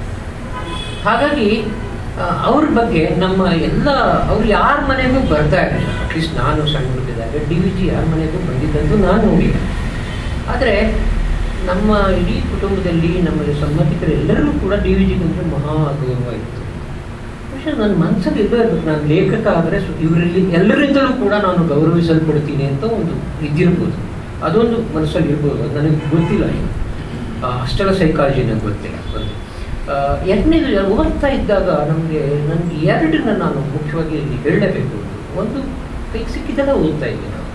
ಹಾಗಾಗಿ ಅವ್ರ ಬಗ್ಗೆ ನಮ್ಮ ಎಲ್ಲ ಅವ್ರು ಯಾರ ಮನೆಗೂ ಬರ್ತಾ ಇರಲಿಲ್ಲ. ಅಟ್ಲೀಸ್ಟ್ ನಾನು ಸಣ್ಣ ಹುಡುಗಿದಾಗ ಡಿ ವಿ ಜಿ ಯಾರ ಮನೆಗೂ ಬಂದಿದ್ದಂತೂ ನಾನು ನೋಡಿದ್ದೆ. ಆದರೆ ನಮ್ಮ ಇಡೀ ಕುಟುಂಬದಲ್ಲಿ ನಮ್ಮಲ್ಲಿ ಸಂಬಂಧಿಕರು ಎಲ್ಲರಿಗೂ ಕೂಡ ಡಿ ವಿ ಜಿಗಂದ್ರೆ ಮಹಾ ಗೌರವ ಇತ್ತು. പക്ഷേ ನನ್ನ ಮನಸ್ಸಲ್ಲಿ ಇಲ್ಲೇ ಇರ್ಬೇಕು, ನಾನು ಲೇಖಕ ಆದರೆ ಇವರಲ್ಲಿ ಎಲ್ಲರಿಂದಲೂ ಕೂಡ ನಾನು ಗೌರವಿಸಲ್ಪಡ್ತೀನಿ ಅಂತ ಒಂದು ಇದ್ದಿರ್ಬೋದು. ಅದೊಂದು ಮನಸ್ಸಲ್ಲಿ ಇರ್ಬೋದು, ಅದು ನನಗೆ ಗೊತ್ತಿಲ್ಲ. ಅಷ್ಟೆಲ್ಲ ಸೈಕಾಲಜಿ ನನಗೆ ಗೊತ್ತಿಲ್ಲ. ಒಂದು ಎರಡನೇದು ಓದ್ತಾ ಇದ್ದಾಗ ನಮಗೆ ನನಗೆ ಎರಡನ್ನ ನಾನು ಮುಖ್ಯವಾಗಿ ಇಲ್ಲಿ ಹೇಳಲೇಬೇಕು. ಒಂದು ಕೈಗೆ ಸಿಕ್ಕಿದ್ದೆಲ್ಲ ಓದ್ತಾ ಇದ್ದೆ ನಾವು.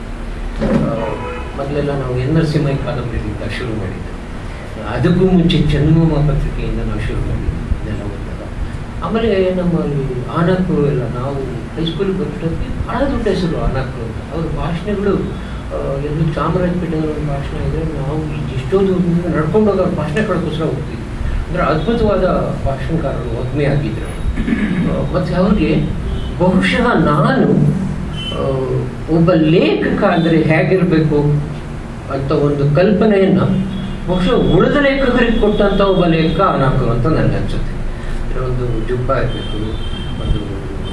ಮೊದಲೆಲ್ಲ ನಾವು ಎನ್ ನರಸಿಂಹ ಕಾದಂಬರಿಯಿಂದ ಶುರು ಮಾಡಿದ್ದೆ. ಅದಕ್ಕೂ ಮುಂಚೆ ಚಂದ್ರಮ ಪತ್ರಿಕೆಯಿಂದ ನಾವು ಶುರು ಮಾಡಿದ್ವಿ ಇದೆಲ್ಲ ಓದಿದಾಗ. ಆಮೇಲೆ ನಮ್ಮಲ್ಲಿ ಆನಕರು ಎಲ್ಲ ನಾವು ಹೈಸ್ಕೂಲಿಗೆ ಬಂದಿರೋದಕ್ಕೆ ಭಾಳ ದೊಡ್ಡ ಹೆಸರು ಆನಕರು ಅಂತ. ಅವ್ರ ಭಾಷಣಗಳು ಎಲ್ಲೂ ಚಾಮರಾಜಪೇಟೆಯಲ್ಲಿ ಒಂದು ಭಾಷಣ ಇದ್ದರೆ ನಾವು ಎಷ್ಟೊಂದು ನಡ್ಕೊಂಡು ಹೋಗಿ ಅವ್ರ ಭಾಷಣ ಕೇಳೋಕ್ಕೋಸ್ಕರ ಹೋಗ್ತೀವಿ. ಅಂದರೆ ಅದ್ಭುತವಾದ ಭಾಷಣಕಾರರು ಒಮ್ಮೆ ಆಗಿದ್ದರು. ಮತ್ತು ಅವ್ರಿಗೆ ಬಹುಶಃ ನಾನು ಒಬ್ಬ ಲೇಖಕ ಅಂದರೆ ಹೇಗಿರಬೇಕು ಅಂತ ಒಂದು ಕಲ್ಪನೆಯನ್ನು ಬಹುಶಃ ಉಳಿದ ಲೇಖಕರಿಗೆ ಕೊಟ್ಟಂಥ ಒಬ್ಬ ಲೇಖಕ ಅನಾಕರು ಅಂತ ನನಗೆ ಅನಿಸುತ್ತೆ. ಒಂದು ಜುಬ್ಬ ಇರಬೇಕು, ಒಂದು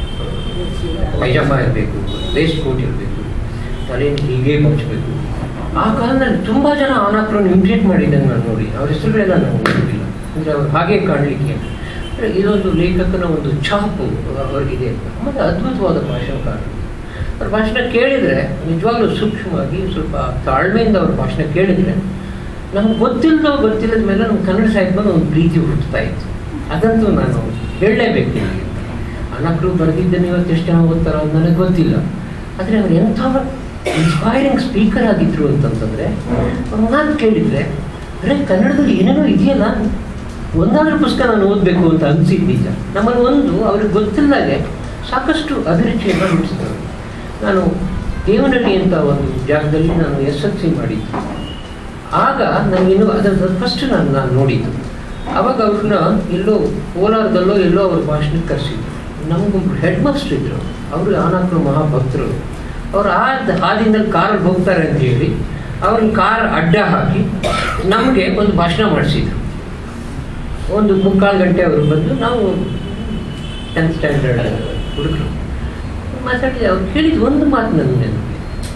ಪೈಜಾಮ ಇರಬೇಕು, ವೇಸ್ಟ್ ಕೋಟ್ ಇರಬೇಕು, ತಲೆಯನ್ನು ಹೀಗೆ ಮುಚ್ಚಬೇಕು. ಆ ಕಾಲದಲ್ಲಿ ತುಂಬ ಜನ ಅನಾಕರನ್ನು ಇಮಿಟೇಟ್ ಮಾಡಿದ್ದನ್ನು ನಾನು ನೋಡಿ, ಅವ್ರ ಹೆಸರುಗಳೆಲ್ಲ ನಾನು ನೋಡಿಲ್ಲ. ಅಂದರೆ ಅವ್ರು ಹಾಗೆ ಕಾಣಲಿಕ್ಕೆ ಅಂದರೆ ಇದೊಂದು ಲೇಖಕನ ಒಂದು ಛಾಪು ಅವ್ರಿಗಿದೆ ಅಂತ. ಮತ್ತು ಅದ್ಭುತವಾದ ಭಾಷಣಕಾರ. ಅವ್ರ ಭಾಷಣ ಕೇಳಿದರೆ ನಿಜವಾಗ್ಲೂ ಸೂಕ್ಷ್ಮವಾಗಿ ಸ್ವಲ್ಪ ತಾಳ್ಮೆಯಿಂದ ಅವ್ರ ಭಾಷಣ ಕೇಳಿದರೆ ನಮ್ಗೆ ಗೊತ್ತಿಲ್ಲದೋ ಗೊತ್ತಿಲ್ಲದ ಮೇಲೆ ನಮ್ಮ ಕನ್ನಡ ಸಾಹಿತ್ಯದ ಒಂದು ಪ್ರೀತಿ ಹುಟ್ಟುತ್ತಾ ಇತ್ತು. ಅದಂತೂ ನಾನು ಹೇಳಲೇಬೇಕು ನಿಮಗೆ. ಅನಾಕರು ಬರೆದಿದ್ದನ್ನು ಇವತ್ತು ಎಷ್ಟು ಜನ ಓದ್ತಾರೋ ಅದು ನನಗೆ ಗೊತ್ತಿಲ್ಲ. ಆದರೆ ಅವ್ರು ಎಂಥ ಇನ್ಸ್ಪೈರಿಂಗ್ ಸ್ಪೀಕರ್ ಆಗಿದ್ರು ಅಂತಂತಂದರೆ ನಾನು ಕೇಳಿದರೆ ಅರೆ ಕನ್ನಡದಲ್ಲಿ ಏನೇನೋ ಇದೆಯಲ್ಲ, ಒಂದಾದ್ರೂ ಪುಸ್ತಕ ನಾನು ಓದಬೇಕು ಅಂತ ಅನಿಸಿದ್ದು ನಿಜ. ನಮ್ಮಲ್ಲಿ ಒಂದು ಅವ್ರಿಗೆ ಗೊತ್ತಿಲ್ಲದೆ ಸಾಕಷ್ಟು ಅಭಿರುಚಿಯನ್ನು ಹುಟ್ಟಿಸಿದ್ರು. ನಾನು ದೇವನಹಳ್ಳಿ ಅಂತ ಒಂದು ಜಾಗದಲ್ಲಿ ನಾನು ಎಸ್ ಎಲ್ ಸಿ ಮಾಡಿದ್ದು. ಆಗ ನನಗಿನ್ನೂ ಅದರ ಫಸ್ಟ್ ನಾನು ನಾನು ನೋಡಿದ್ದು. ಆವಾಗ ಅವ್ರನ್ನ ಎಲ್ಲೋ ಕೋಲಾರದಲ್ಲೋ ಎಲ್ಲೋ ಅವ್ರ ಭಾಷಣಕ್ಕೆ ಕರೆಸಿದ್ರು. ನಮಗೊಬ್ರು ಹೆಡ್ ಮಾಸ್ಟರ್ ಇದ್ರು, ಅವರು ಆನಾಕರು ಮಹಾಭಕ್ತರು. ಅವ್ರು ಆ ಹಾದಿನಲ್ಲಿ ಕಾರಲ್ಲಿ ಹೋಗ್ತಾರೆ ಅಂತ ಹೇಳಿ ಅವ್ರನ್ನ ಕಾರ್ ಅಡ್ಡ ಹಾಕಿ ನಮಗೆ ಒಂದು ಭಾಷಣ ಮಾಡಿಸಿದ್ರು. ಒಂದು ಮುಕ್ಕಾಲು ಗಂಟೆ ಅವರು ಬಂದು ನಾವು ಟೆಂತ್ ಸ್ಟ್ಯಾಂಡರ್ಡ್ ಹುಡುಗರು ಮಾತಾಡಿದೆ. ಅವ್ರು ಕೇಳಿದ ಒಂದು ಮಾತು ನನಗೆ ನೆನಪಿದೆ.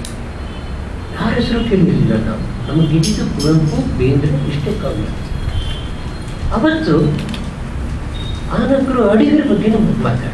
ಯಾರ ಹೆಸರು ಕೇಳಿರಲಿಲ್ಲ ನಾವು, ನಮಗೆ ಇದ್ದಿದ್ದು ಕುವೆಂಪು, ಬೇಂದ್ರೆ, ಇಷ್ಟೇ ಕಾವ್ಯ. ಅವತ್ತು ಆನಕರು ಅಡಿಗರ ಬಗ್ಗೆ ನಮಗೆ ಮಾತಾಡಿದ್ರು.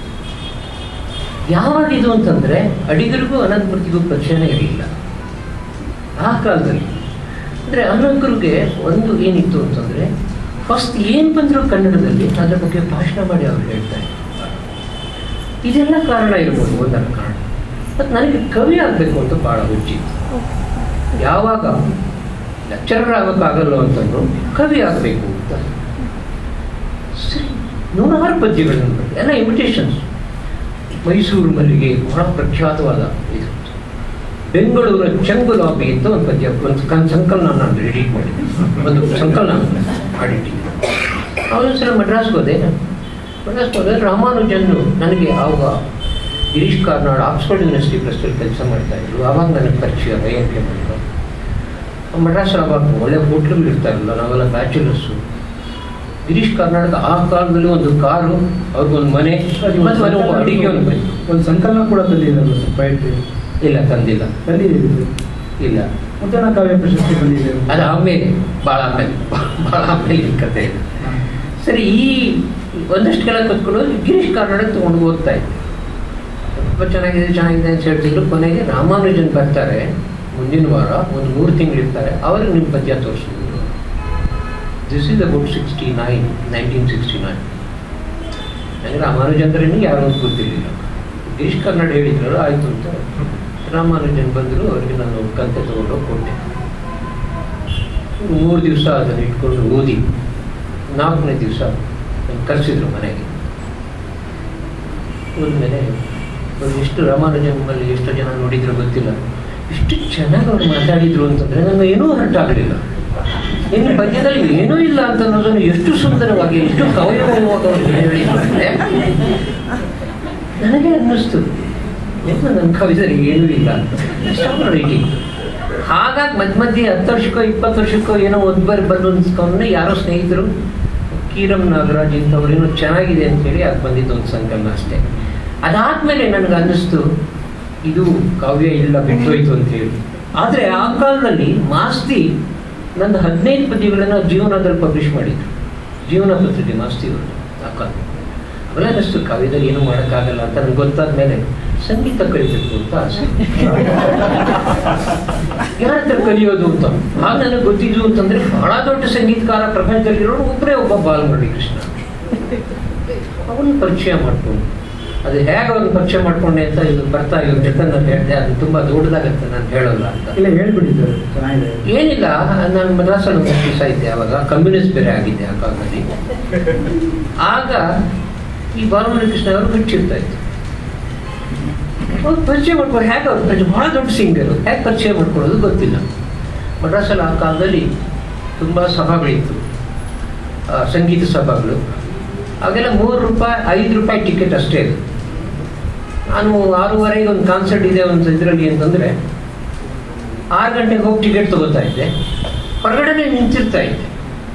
ಯಾವಾಗಿದು ಅಂತಂದರೆ ಅಡಿಗರಿಗೂ ಅನಂತಮೂರ್ತಿಗೂ ಪರಿಚಯನೇ ಇರಲಿಲ್ಲ ಆ ಕಾಲದಲ್ಲಿ. ಅಂದರೆ ಅನಂತರಿಗೆ ಒಂದು ಏನಿತ್ತು ಅಂತಂದರೆ ಫಸ್ಟ್ ಏನು ಬಂದರೂ ಕನ್ನಡದಲ್ಲಿ ಅದರ ಬಗ್ಗೆ ಭಾಷಣ ಮಾಡಿ ಅವ್ರು ಹೇಳ್ತಾರೆ. ಇದೆಲ್ಲ ಕಾರಣ ಇರ್ಬೋದು, ಒಂದರ ಕಾರಣ. ಮತ್ತು ನನಗೆ ಕವಿ ಆಗಬೇಕು ಅಂತ ಭಾಳ ಹುಚ್ಚಿತ್ತು. ಯಾವಾಗ ಲೆಕ್ಚರರ್ ಆಗೋಕ್ಕಾಗಲ್ಲ ಅಂತಂದು ಕವಿ ಆಗಬೇಕು ಅಂತ ಸರಿ ನೂರಾರು ಪದ್ಯಗಳನ್ನು ಬರೆದೆ, ಎಲ್ಲ ಇಮಿಟೇಷನ್ಸ್. ಮೈಸೂರು ಮಲ್ಲಿಗೆ ಬಹಳ ಪ್ರಖ್ಯಾತವಾದ ಇದು. ಬೆಂಗಳೂರ ಚಂಗುಲಾಬಿ ಅಂತ ಒಂದು ಪದ್ಯ, ಒಂದು ಕನ್ ಸಂಕಲನ ನಾನು ಎಡಿಟ್ ಮಾಡಿದ್ದೆ, ಒಂದು ಸಂಕಲನ ಮಾಡಿಟ್ಟಿದ್ದೆ. ಅವನೊಂದ್ಸಲ ಮಡ್ರಾಸ್ಗೆ ಹೋದೆ. ಮಡ್ರಾಸ್ಗೆ ಹೋದರೆ ರಾಮಾನುಜನ್ನು ನನಗೆ ಆವಾಗ ಗಿರೀಶ್ ಕಾರ್ನಾಡ್ ಆಕ್ಸ್ಫರ್ಡ್ ಯೂನಿವರ್ಸಿಟಿ ಪ್ರೆಸ್ಸಲ್ಲಿ ಕೆಲಸ ಮಾಡ್ತಾಯಿದ್ರು. ಆವಾಗ ನನಗೆ ಪರಿಚಯ ವೈ ಎನ್ ಕೆ ಮಾಡಿದ್ರು. ಮಡ್ರಾಸ್ ಅವಾಗ ಒಳ್ಳೆ ಹೋಟ್ಲುಗಳು ಇರ್ತಾರಲ್ಲ, ನಾವೆಲ್ಲ ಬ್ಯಾಚುಲರ್ಸು. ಗಿರೀಶ್ ಕಾರ್ನಾಡದ ಆ ಕಾಲದಲ್ಲಿ ಒಂದು ಕಾರು, ಅವ್ರಿಗೊಂದು ಮನೆ, ಮತ್ತು ಒಬ್ಬ ಅಡಿಗೆ ಒಂದು ಮನೆ. ಒಂದು ಸಂಕಲನ ಕೂಡ ತಂದಿದ್ದಾರೆ ಸರ್ ಪೊಯೆಟ್ರಿ. ಇಲ್ಲ, ತಂದಿಲ್ಲ. ತಂದಿದ್ದೀರಿ? ಇಲ್ಲ. ಮುದ್ರಣ ಕಾವ್ಯ ಪ್ರಶಸ್ತಿ ಬಂದಿದೆ. ಅದು ಆಮೇಲೆ, ಭಾಳ ಆಮೇಲೆ ಭಾಳ ಆಮೇಲೆ ಈ ಕಥೆ ಇದೆ. ಸರಿ, ಈ ಒಂದಷ್ಟು ಕೆಲ ಕತ್ಕೊಂಡು ಗಿರೀಶ್ ಕಾರ್ನಾಡ ತೊಗೊಂಡು ಓದ್ತಾ ಇದ್ದೆ. ತುಂಬ ಚೆನ್ನಾಗಿದೆ ಚೆನ್ನಾಗಿದೆ ಅಂತ ಹೇಳ್ತಿದ್ರು. ಕೊನೆಗೆ ರಾಮಾನುಜನ್ ಬರ್ತಾರೆ ಮುಂದಿನ ವಾರ, ಒಂದು ಮೂರು ತಿಂಗಳಿರ್ತಾರೆ, ಅವ್ರಿಗೆ ನಿಮ್ಮ ಪದ್ಯ ತೋರಿಸಿದ್ರು. This is about sixty nine nineteen sixty nine ನನಗೆ ರಾಮಾನುಜಂದ್ರನಿಗೆ ಯಾರೂ ಗೊತ್ತಿರಲಿಲ್ಲ. ಗಿರೀಶ್ ಕಾರ್ನಾಡ್ ಹೇಳಿದ್ರು, ಆಯಿತು ಅಂತ. ರಾಮಾನುಜನ್ ಬಂದರು, ಅವರಿಗೆ ನಾನು ಕಂತೆ ತೊಗೊಂಡೋಗಿ ಕೊಟ್ಟೆ. ಮೂರು ದಿವಸ ಅದನ್ನು ಇಟ್ಕೊಂಡು ಓದಿ, ನಾಲ್ಕನೇ ದಿವಸ ಕರೆಸಿದ್ರು ಮನೆಗೆ. ಹೋದ್ಮೇಲೆ ಅವ್ರು ಎಷ್ಟು ರಾಮಾನುಜನಲ್ಲಿ ಎಷ್ಟು ಜನ ನೋಡಿದ್ರು ಗೊತ್ತಿಲ್ಲ, ಇಷ್ಟು ಚೆನ್ನಾಗಿ ಅವ್ರು ಮಾತಾಡಿದ್ರು ಅಂತಂದರೆ ನನಗೆ ಏನೂ ಹರ್ಟ್ ಆಗಲಿಲ್ಲ. ಇನ್ನು ಪದ್ಯದಲ್ಲಿ ಏನೂ ಇಲ್ಲ ಅಂತ ಅನ್ನೋದನ್ನು ಎಷ್ಟು ಸುಂದರವಾಗಿ, ಎಷ್ಟು ಕವಯವಾಗಿ ಅವ್ರು ಹೇಳಿದ್ರು ಅಂದರೆ ನನಗೆ ಅನ್ನಿಸ್ತು, ಏನು ನನ್ನ ಕವಿದಲ್ಲಿ ಏನೂ ಇಲ್ಲ ಅಂತ. Stop writing. ಹಾಗಾಗಿ ಮಧ್ಯ ಮಧ್ಯೆ ಹತ್ತು ವರ್ಷಕ್ಕೋ ಇಪ್ಪತ್ತು ವರ್ಷಕ್ಕೋ ಏನೋ ಒಂದು ಬಾರಿ ಬಂದು ಅನ್ಸ್ಕೊಂಡ್ರೆ ಯಾರೋ ಸ್ನೇಹಿತರು ಕೀರಂ ನಾಗರಾಜ್ ಇಂಥವ್ರೇನೋ ಚೆನ್ನಾಗಿದೆ ಅಂತೇಳಿ ಅದು ಬಂದಿದ್ದು ಒಂದು ಸಂಕಲನ ಅಷ್ಟೇ. ಅದಾದಮೇಲೆ ನನಗೆ ಅನ್ನಿಸ್ತು ಇದು ಕಾವ್ಯ ಇಲ್ಲ, ಬಿಟ್ಟೋಯ್ತು ಅಂತೇಳಿ. ಆದರೆ ಆ ಕಾಲದಲ್ಲಿ ಮಾಸ್ತಿ ನನ್ನ ಹದಿನೈದು ಪದ್ಯಗಳನ್ನು ಜೀವನದಲ್ಲಿ ಪಬ್ಲಿಷ್ ಮಾಡಿದ್ರು, ಜೀವನ ಪತ್ರಿಕೆ ಮಾಸ್ತಿಯವರು. ಆ ಕಾಲ ಅವೆಲ್ಲ ಅನ್ನಿಸ್ತು ಕಾವ್ಯದಲ್ಲಿ ಏನೂ ಮಾಡೋಕ್ಕಾಗಲ್ಲ ಅಂತ ನನಗೆ ಗೊತ್ತಾದ ಮೇಲೆ ಸಂಗೀತ ಕಲಿಬೇಕು ಅಂತ ಆಸೆ. ಯಾರ ಹತ್ರ ಕಲಿಯೋದು ಅಂತ ಆಗ ನನಗೆ ಗೊತ್ತಿದ್ದು ಅಂತಂದರೆ ಬಹಳ ದೊಡ್ಡ ಸಂಗೀತಕಾರ ಪ್ರಪಂಚದಲ್ಲಿರೋರು ಒಬ್ಬರೇ ಒಬ್ಬ ಬಾಲಮುರಳಿ ಕೃಷ್ಣ. ಅವನ್ನ ಪರಿಚಯ ಮಾಡ್ಕೊಂಡು, ಅದು ಹೇಗೆ ಅವ್ರನ್ನ ಪರಿಚಯ ಮಾಡ್ಕೊಂಡೆ ಅಂತ ಇದು ಬರ್ತಾ ಇವ್ರ ಜೊತೆ ನಾನು ಹೇಳಿದೆ. ಅದು ತುಂಬ ದೊಡ್ಡದಾಗತ್ತೆ, ನಾನು ಹೇಳೋಲ್ಲ ಅಂತ. ಇಲ್ಲ, ಹೇಳ್ಬಿಟ್ಟಿದ್ದಾರೆ, ಚೆನ್ನಾಗಿದೆ. ಏನಿಲ್ಲ, ನಾನು ಮದ್ರಾಸಲ್ಲಿ ಒಂದು ದಿವಸ ಇದ್ದೆ, ಆವಾಗ ಕಮ್ಯುನಿಸ್ಟ್ ಬೇರೆ ಆಗಿದ್ದೆ ಆ ಕಾಲದಲ್ಲಿ. ಆಗ ಈ ಬಾಲಮುರಳಿ ಕೃಷ್ಣ ಅವರು ಬಿಚ್ಚಿರ್ತಾ ಇತ್ತು. ಅವ್ರು ಪರಿಚಯ ಮಾಡ್ಕೊಂಡು ಹೇಗೆ ಅವ್ರು ಪರಿಚಯ, ಭಾಳ ದೊಡ್ಡ ಸಿಂಗರು, ಹೇಗೆ ಪರಿಚಯ ಮಾಡ್ಕೊಳ್ಳೋದು ಗೊತ್ತಿಲ್ಲ. ಮದ್ರಾಸಲ್ಲಿ ಆ ಕಾಲದಲ್ಲಿ ತುಂಬ ಸಭಾಗಳಿತ್ತು, ಸಂಗೀತ ಸಭಾಗಳು. ಆಗೆಲ್ಲ ಮೂರು ರೂಪಾಯಿ ಐದು ರೂಪಾಯಿ ಟಿಕೆಟ್ ಅಷ್ಟೇ ಇದು. ನಾನು ಆರೂವರೆಗೆ ಒಂದು ಕಾನ್ಸರ್ಟ್ ಇದೆ ಒಂದು ಇದರಲ್ಲಿ ಅಂತಂದರೆ ಆರು ಗಂಟೆಗೆ ಹೋಗಿ ಟಿಕೆಟ್ ತೊಗೋತಾ ಇದ್ದೆ, ಹೊರಗಡೆ ನಿಂತಿರ್ತಾ ಇದ್ದೆ.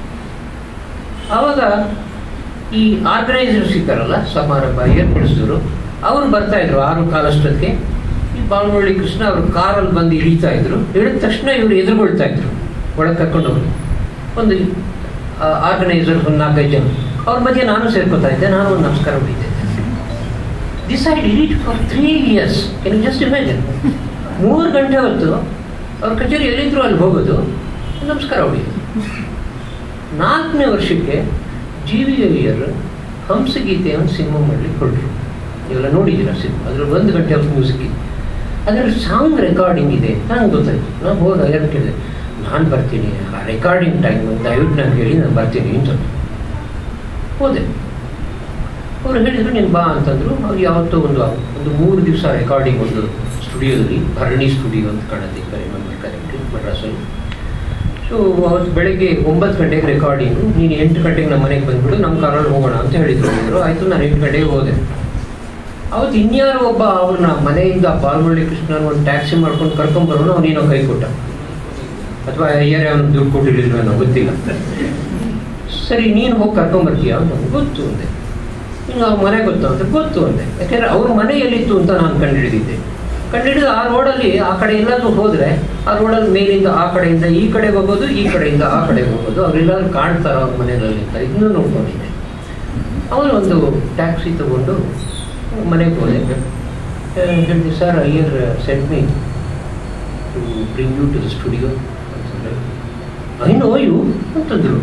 ಆವಾಗ ಈ ಆರ್ಗನೈಸರ್ಸ್ ಇದ್ದಾರಲ್ಲ ಸಮಾರಂಭ ಏರ್ಪಡಿಸಿದ್ರು, ಅವರು ಬರ್ತಾಯಿದ್ರು ಆರು ಕಾಲಷ್ಟೊತ್ತಿಗೆ. ಈ ಬಾಲಮುರಳಿ ಕೃಷ್ಣ ಅವರು ಕಾರಲ್ಲಿ ಬಂದು ಇಳಿತಾ ಇದ್ರು. ಇಳಿದ ತಕ್ಷಣ ಇವರು ಎದುರುಗೊಳ್ತಾ ಇದ್ರು, ಒಳಗೆ ಕರ್ಕೊಂಡು ಹೋಗಿ. ಒಂದು ಆರ್ಗನೈಸರ್ ಒಂದು ನಾಲ್ಕೈದು ಜನ ಅವ್ರ ಮಧ್ಯೆ ನಾನು ಸೇರ್ಕೋತಾ ಇದ್ದೆ. ನಾನು ಒಂದು ನಮಸ್ಕಾರ ಹೊಡಿತಿದ್ದೆ. This I did it for three years. Can you just imagine? ಮೂರು ಗಂಟೆ ಹೊತ್ತು ಅವ್ರ ಕಚೇರಿ ಎಲ್ಲಿದ್ರು ಅಲ್ಲಿ ಹೋಗೋದು, ನಮಸ್ಕಾರ ಹೊಡಿಯೋದು. ನಾಲ್ಕನೇ ವರ್ಷಕ್ಕೆ ಜಿ ವಿ ಅಯ್ಯರ್ ಹಂಸಗೀತೆಯನ್ನು ಸಿನಿಮಾ ಮಾಡಲಿಕ್ಕೆ ಹೊರಟರು. ನೀವೆಲ್ಲ ನೋಡಿದ್ದೀರ ಸಿನಿಮಾ, ಅದ್ರಲ್ಲಿ ಒಂದು ಗಂಟೆ ಅವ್ರ ಮ್ಯೂಸಿಕ್ ಇದೆ, ಅದರಲ್ಲಿ ಸಾಂಗ್ ರೆಕಾರ್ಡಿಂಗ್ ಇದೆ. ನನಗೆ ಗೊತ್ತಾಯಿತು. ನಾನು ಹೋದ ಅಯ್ಯರ್ ಕೇಳಿದೆ, ನಾನು ಬರ್ತೀನಿ, ಆ ರೆಕಾರ್ಡಿಂಗ್ ಟೈಮ್ ದಯವಿಟ್ಟು ನಾನು ಹೇಳಿ ನಾನು ಬರ್ತೀನಿ ಅಂತ ಹೋದೆ. ಅವರು ಹೇಳಿದರು ನೀನು ಬಾ ಅಂತಂದರು. ಅವ್ರು ಯಾವತ್ತೋ ಒಂದು ಒಂದು ಮೂರು ದಿವಸ ರೆಕಾರ್ಡಿಂಗ್ ಒಂದು ಸ್ಟುಡಿಯೋದಲ್ಲಿ, ಭರಣಿ ಸ್ಟುಡಿಯೋ ಅಂತ ಕಾಣುತ್ತೆ ನಂಬರ್ ಕರೆಕ್ಟ್ ಮಡ್ರಾಸಲ್ಲಿ. ಸೊ ಅವತ್ತು ಬೆಳಗ್ಗೆ ಒಂಬತ್ತು ಗಂಟೆಗೆ ರೆಕಾರ್ಡಿಂಗು, ನೀನು ಎಂಟು ಗಂಟೆಗೆ ನಮ್ಮ ಮನೆಗೆ ಬಂದುಬಿಡು, ನಮ್ಮ ಕಾರಲ್ಲಿ ಹೋಗೋಣ ಅಂತ ಹೇಳಿದ್ರು. ಹೇಳಿದ್ರು ಆಯಿತು. ನಾನು ಎಂಟು ಗಂಟೆಗೆ ಹೋದೆ. ಅವತ್ತು ಇನ್ಯಾರು ಒಬ್ಬ ಅವ್ರನ್ನ ಮನೆಯಿಂದ ಬಾಲಮುರಳಿ ಕೃಷ್ಣನ ಒಂದು ಟ್ಯಾಕ್ಸಿ ಮಾಡ್ಕೊಂಡು ಕರ್ಕೊಂಬರೋನು ಅವನೇನೋ ಕೈ ಕೊಟ್ಟ, ಅಥವಾ ಅಯ್ಯರೇ ಅವನು ದುಡ್ಡು ಕೊಟ್ಟಿರಲಿಲ್ಲ, ಅನ್ನೋ ಗೊತ್ತಿಲ್ಲ. ಸರಿ, ನೀನು ಹೋಗಿ ಕರ್ಕೊಂಬರ್ತೀಯ? ನನಗೆ ಗೊತ್ತು ಅಂದೆ. ಇನ್ನು ಅವ್ರ ಮನೆ ಗೊತ್ತು ಅಂತ ಗೊತ್ತು ಅಂದೆ. ಯಾಕೆಂದರೆ ಅವ್ರ ಮನೆ ಎಲ್ಲಿತ್ತು ಅಂತ ನಾನು ಕಂಡುಹಿಡಿದಿದ್ದೆ. ಕಂಡುಹಿಡಿದು ಆ ರೋಡಲ್ಲಿ ಆ ಕಡೆ ಎಲ್ಲಾದರೂ ಹೋದರೆ ಆ ರೋಡಲ್ಲಿ ಮೇಲಿಂದ ಆ ಕಡೆಯಿಂದ ಈ ಕಡೆಗೆ ಹೋಗೋದು, ಈ ಕಡೆಯಿಂದ ಆ ಕಡೆಗೆ ಹೋಗೋದು, ಅವರೆಲ್ಲರೂ ಕಾಣ್ತಾರೆ ಅವ್ರ ಮನೆಯಲ್ಲಿ ಅಂತ ಇದನ್ನು ನೋಡ್ಕೊಂಡಿದ್ದೆ. ಅವನು ಒಂದು ಟ್ಯಾಕ್ಸಿ ತಗೊಂಡು ಮನೆಗೆ ಹೋದೆ. ಹೇಳಿದೆ, sir Iyer sent me to bring you to the studio ಅಂತಂದರೆ, ಐ ನೋ ಯು ಅಂತಂದರು.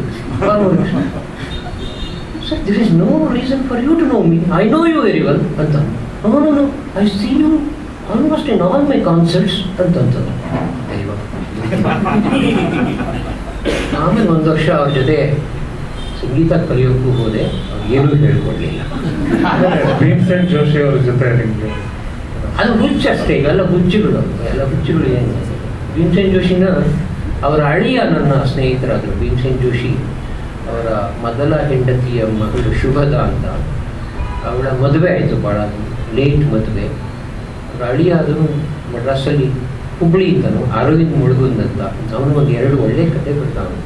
Sir, there is no reason for you to know me, I know you very well ಅಂತ. No no no I see you almost in all my concerts ಅಂತಂತಂದು. ಆಮೇಲೆ ಒಂದು ವರ್ಷ ಅವ್ರ ಜೊತೆ ಸಂಗೀತ ಕಲಿಯೋಕ್ಕೂ ಹೋದೆ. ಅವ್ರು ಏನೂ ಹೇಳ್ಕೊಡ್ಲಿಲ್ಲ. ಭೀಮ್ಸೇನ್ ಜೋಶಿ ಅವ್ರ ಜೊತೆ ನಿಮಗೆ ಅದು ಹುಚ್ಚು ಅಷ್ಟೇ. ಇವೆಲ್ಲ ಹುಚ್ಚುಗಳು, ಎಲ್ಲ ಹುಚ್ಚುಗಳು ಏನು. ಭೀಮ್ಸೇನ್ ಜೋಶಿನ ಅವರ ಅಳಿಯ ನನ್ನ ಸ್ನೇಹಿತರಾದರು. ಭೀಮ್ಸೇನ್ ಜೋಶಿ ಅವರ ಮೊದಲ ಹೆಂಡತಿಯ ಮಗಳು ಶುಭದ ಅಂತ, ಅವಳ ಮದುವೆ ಆಯಿತು, ಭಾಳ ಲೇಟ್ ಮದುವೆ. ಅವರ ಅಳಿಯ ಅದು ಮಡ್ರಾಸಲ್ಲಿ ಹುಬ್ಳಿಯಿಂದನು ಅರವಿಂದ್ ಮುಳುಗುಂದ್ ಅಂತ ಅವನು ಒಂದು ಎರಡು ಒಳ್ಳೆ ಕತೆ ಬರ್ತಾವನು.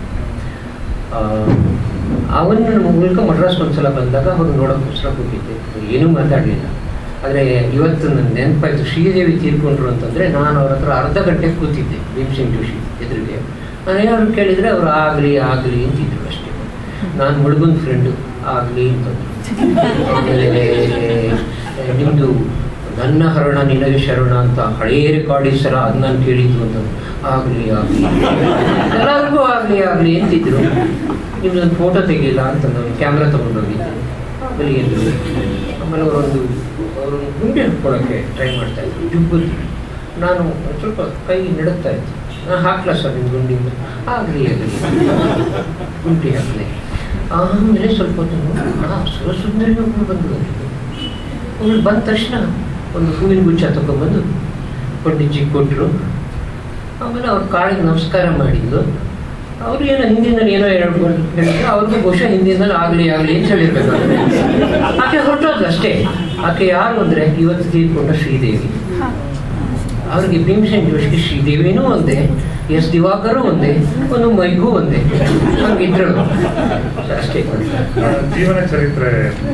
ಅವನ ಮೂಲಕ ಮಡ್ರಾಸ್ ಒಂದ್ಸಲ ಬಂದಾಗ ಅವ್ರು ನೋಡೋಕ್ಕೋಸ್ಕರ ಹೋಗಿದ್ದೆ, ಏನೂ ಮಾತಾಡಲಿಲ್ಲ. ಆದರೆ ಇವತ್ತು ನನ್ನ ನೆನಪಾಯಿತು, ಶ್ರೀದೇವಿ ತೀರ್ಕೊಂಡ್ರು ಅಂತಂದರೆ ನಾನು ಅವ್ರ ಹತ್ರ ಅರ್ಧ ಗಂಟೆ ಕೂತಿದ್ದೆ ಭೀಮಸೇನ್ ಜೋಶಿ ಎದುರಿಗೆ. ನಾನು ಏನಾದ್ರು ಕೇಳಿದರೆ ಅವರು ಆಗಲಿ ಆಗಲಿ ಅಂತಿದ್ರು ಅಷ್ಟೇ. ನಾನು ಮುಳುಗುಂದ್ ಫ್ರೆಂಡು ಆಗಲಿ ಅಂತಂದ್ರು. ಆಮೇಲೆ ನಿಮ್ಮದು ನನ್ನ ಹರಣ ನಿನಗೆ ಶರಣ ಅಂತ ಹಳೇ ರೆಕಾರ್ಡಿಸ್ ಸರ ಅದು ನಾನು ಕೇಳಿದ್ದು ಅಂತ ಆಗಲಿ ಆಗಲಿ ಎಲ್ಲರಿಗೂ ಆಗಲಿ ಆಗಲಿ ಅಂತಿದ್ರು. ನಿಮ್ದೊಂದು ಫೋಟೋ ತೆಗಿಲ್ಲ ಅಂತ ನಾನು ಕ್ಯಾಮ್ರಾ ತೊಗೊಂಡೋಗಿದ್ದೆ. ಆಗಲಿ ಎಂದು ಆಮೇಲೆ ಅವರೊಂದು ಅವರೊಂದು ಗುಂಡಿ ಹಾಕ್ಕೊಳ್ಳೋಕ್ಕೆ ಟ್ರೈ ಮಾಡ್ತಾ ಇದ್ರು ಜುಬ್ಬದ್ದು. ನಾನು ಸ್ವಲ್ಪ ಕೈ ನಡುತ್ತಾ ಇದ್ದೆ. ನಾನು ಹಾಕ್ಲಾ ಸರ್ ನಿಮ್ಮ ಗುಂಡಿ ಆಗಲಿ ಆಗಲಿ ಗುಂಡಿ ಹಾಕಲಿ. ಆಮೇಲೆ ಸ್ವಲ್ಪ ಹೊತ್ತು ಸುರಸುಂದರಿ ಒಬ್ಬರು ಬಂದು ಅವಳು ಬಂದ ತಕ್ಷಣ ಒಂದು ಹೂವಿನ ಗುಚ್ಛ ತಗೊಂಡ್ಬಂದು ಪಂಡಿತ್ಜಿ ಕೊಟ್ಟರು. ಆಮೇಲೆ ಅವ್ರ ಕಾಳಿಗೆ ನಮಸ್ಕಾರ ಮಾಡಿದ್ದು. ಅವ್ರು ಏನೋ ಹಿಂದಿನಲ್ಲಿ ಏನೋ ಹೇಳ್ಕೊಂಡು ಹೇಳಿದ್ರು, ಅವ್ರಿಗೂ ಬಹುಶಃ ಹಿಂದಿನಲ್ಲಿ ಆಗಲಿ ಆಗಲಿ ಅಂತ ಹೇಳಿರ್ಬೇಕು. ಆಕೆ ಹೊರಟೋದು ಅಷ್ಟೇ. ಆಕೆ ಯಾರು ಅಂದರೆ ಇವತ್ತು ತೀರ್ಕೊಂಡ ಶ್ರೀದೇವಿ. ಅವ್ರಿಗೆ ಭೀಮಸೇನ್ ಜೋಶಿಗೆ ಶ್ರೀದೇವಿನೂ ಒಂದೇ, ಎಸ್ ದಿವಾಕರು ಒಂದೇ, ಒಂದು ಮೈಗೂ ಒಂದೇ, ಹಂಗಿದ್ರು ಅಷ್ಟೇ. ಜೀವನ ಚರಿತ್ರೆ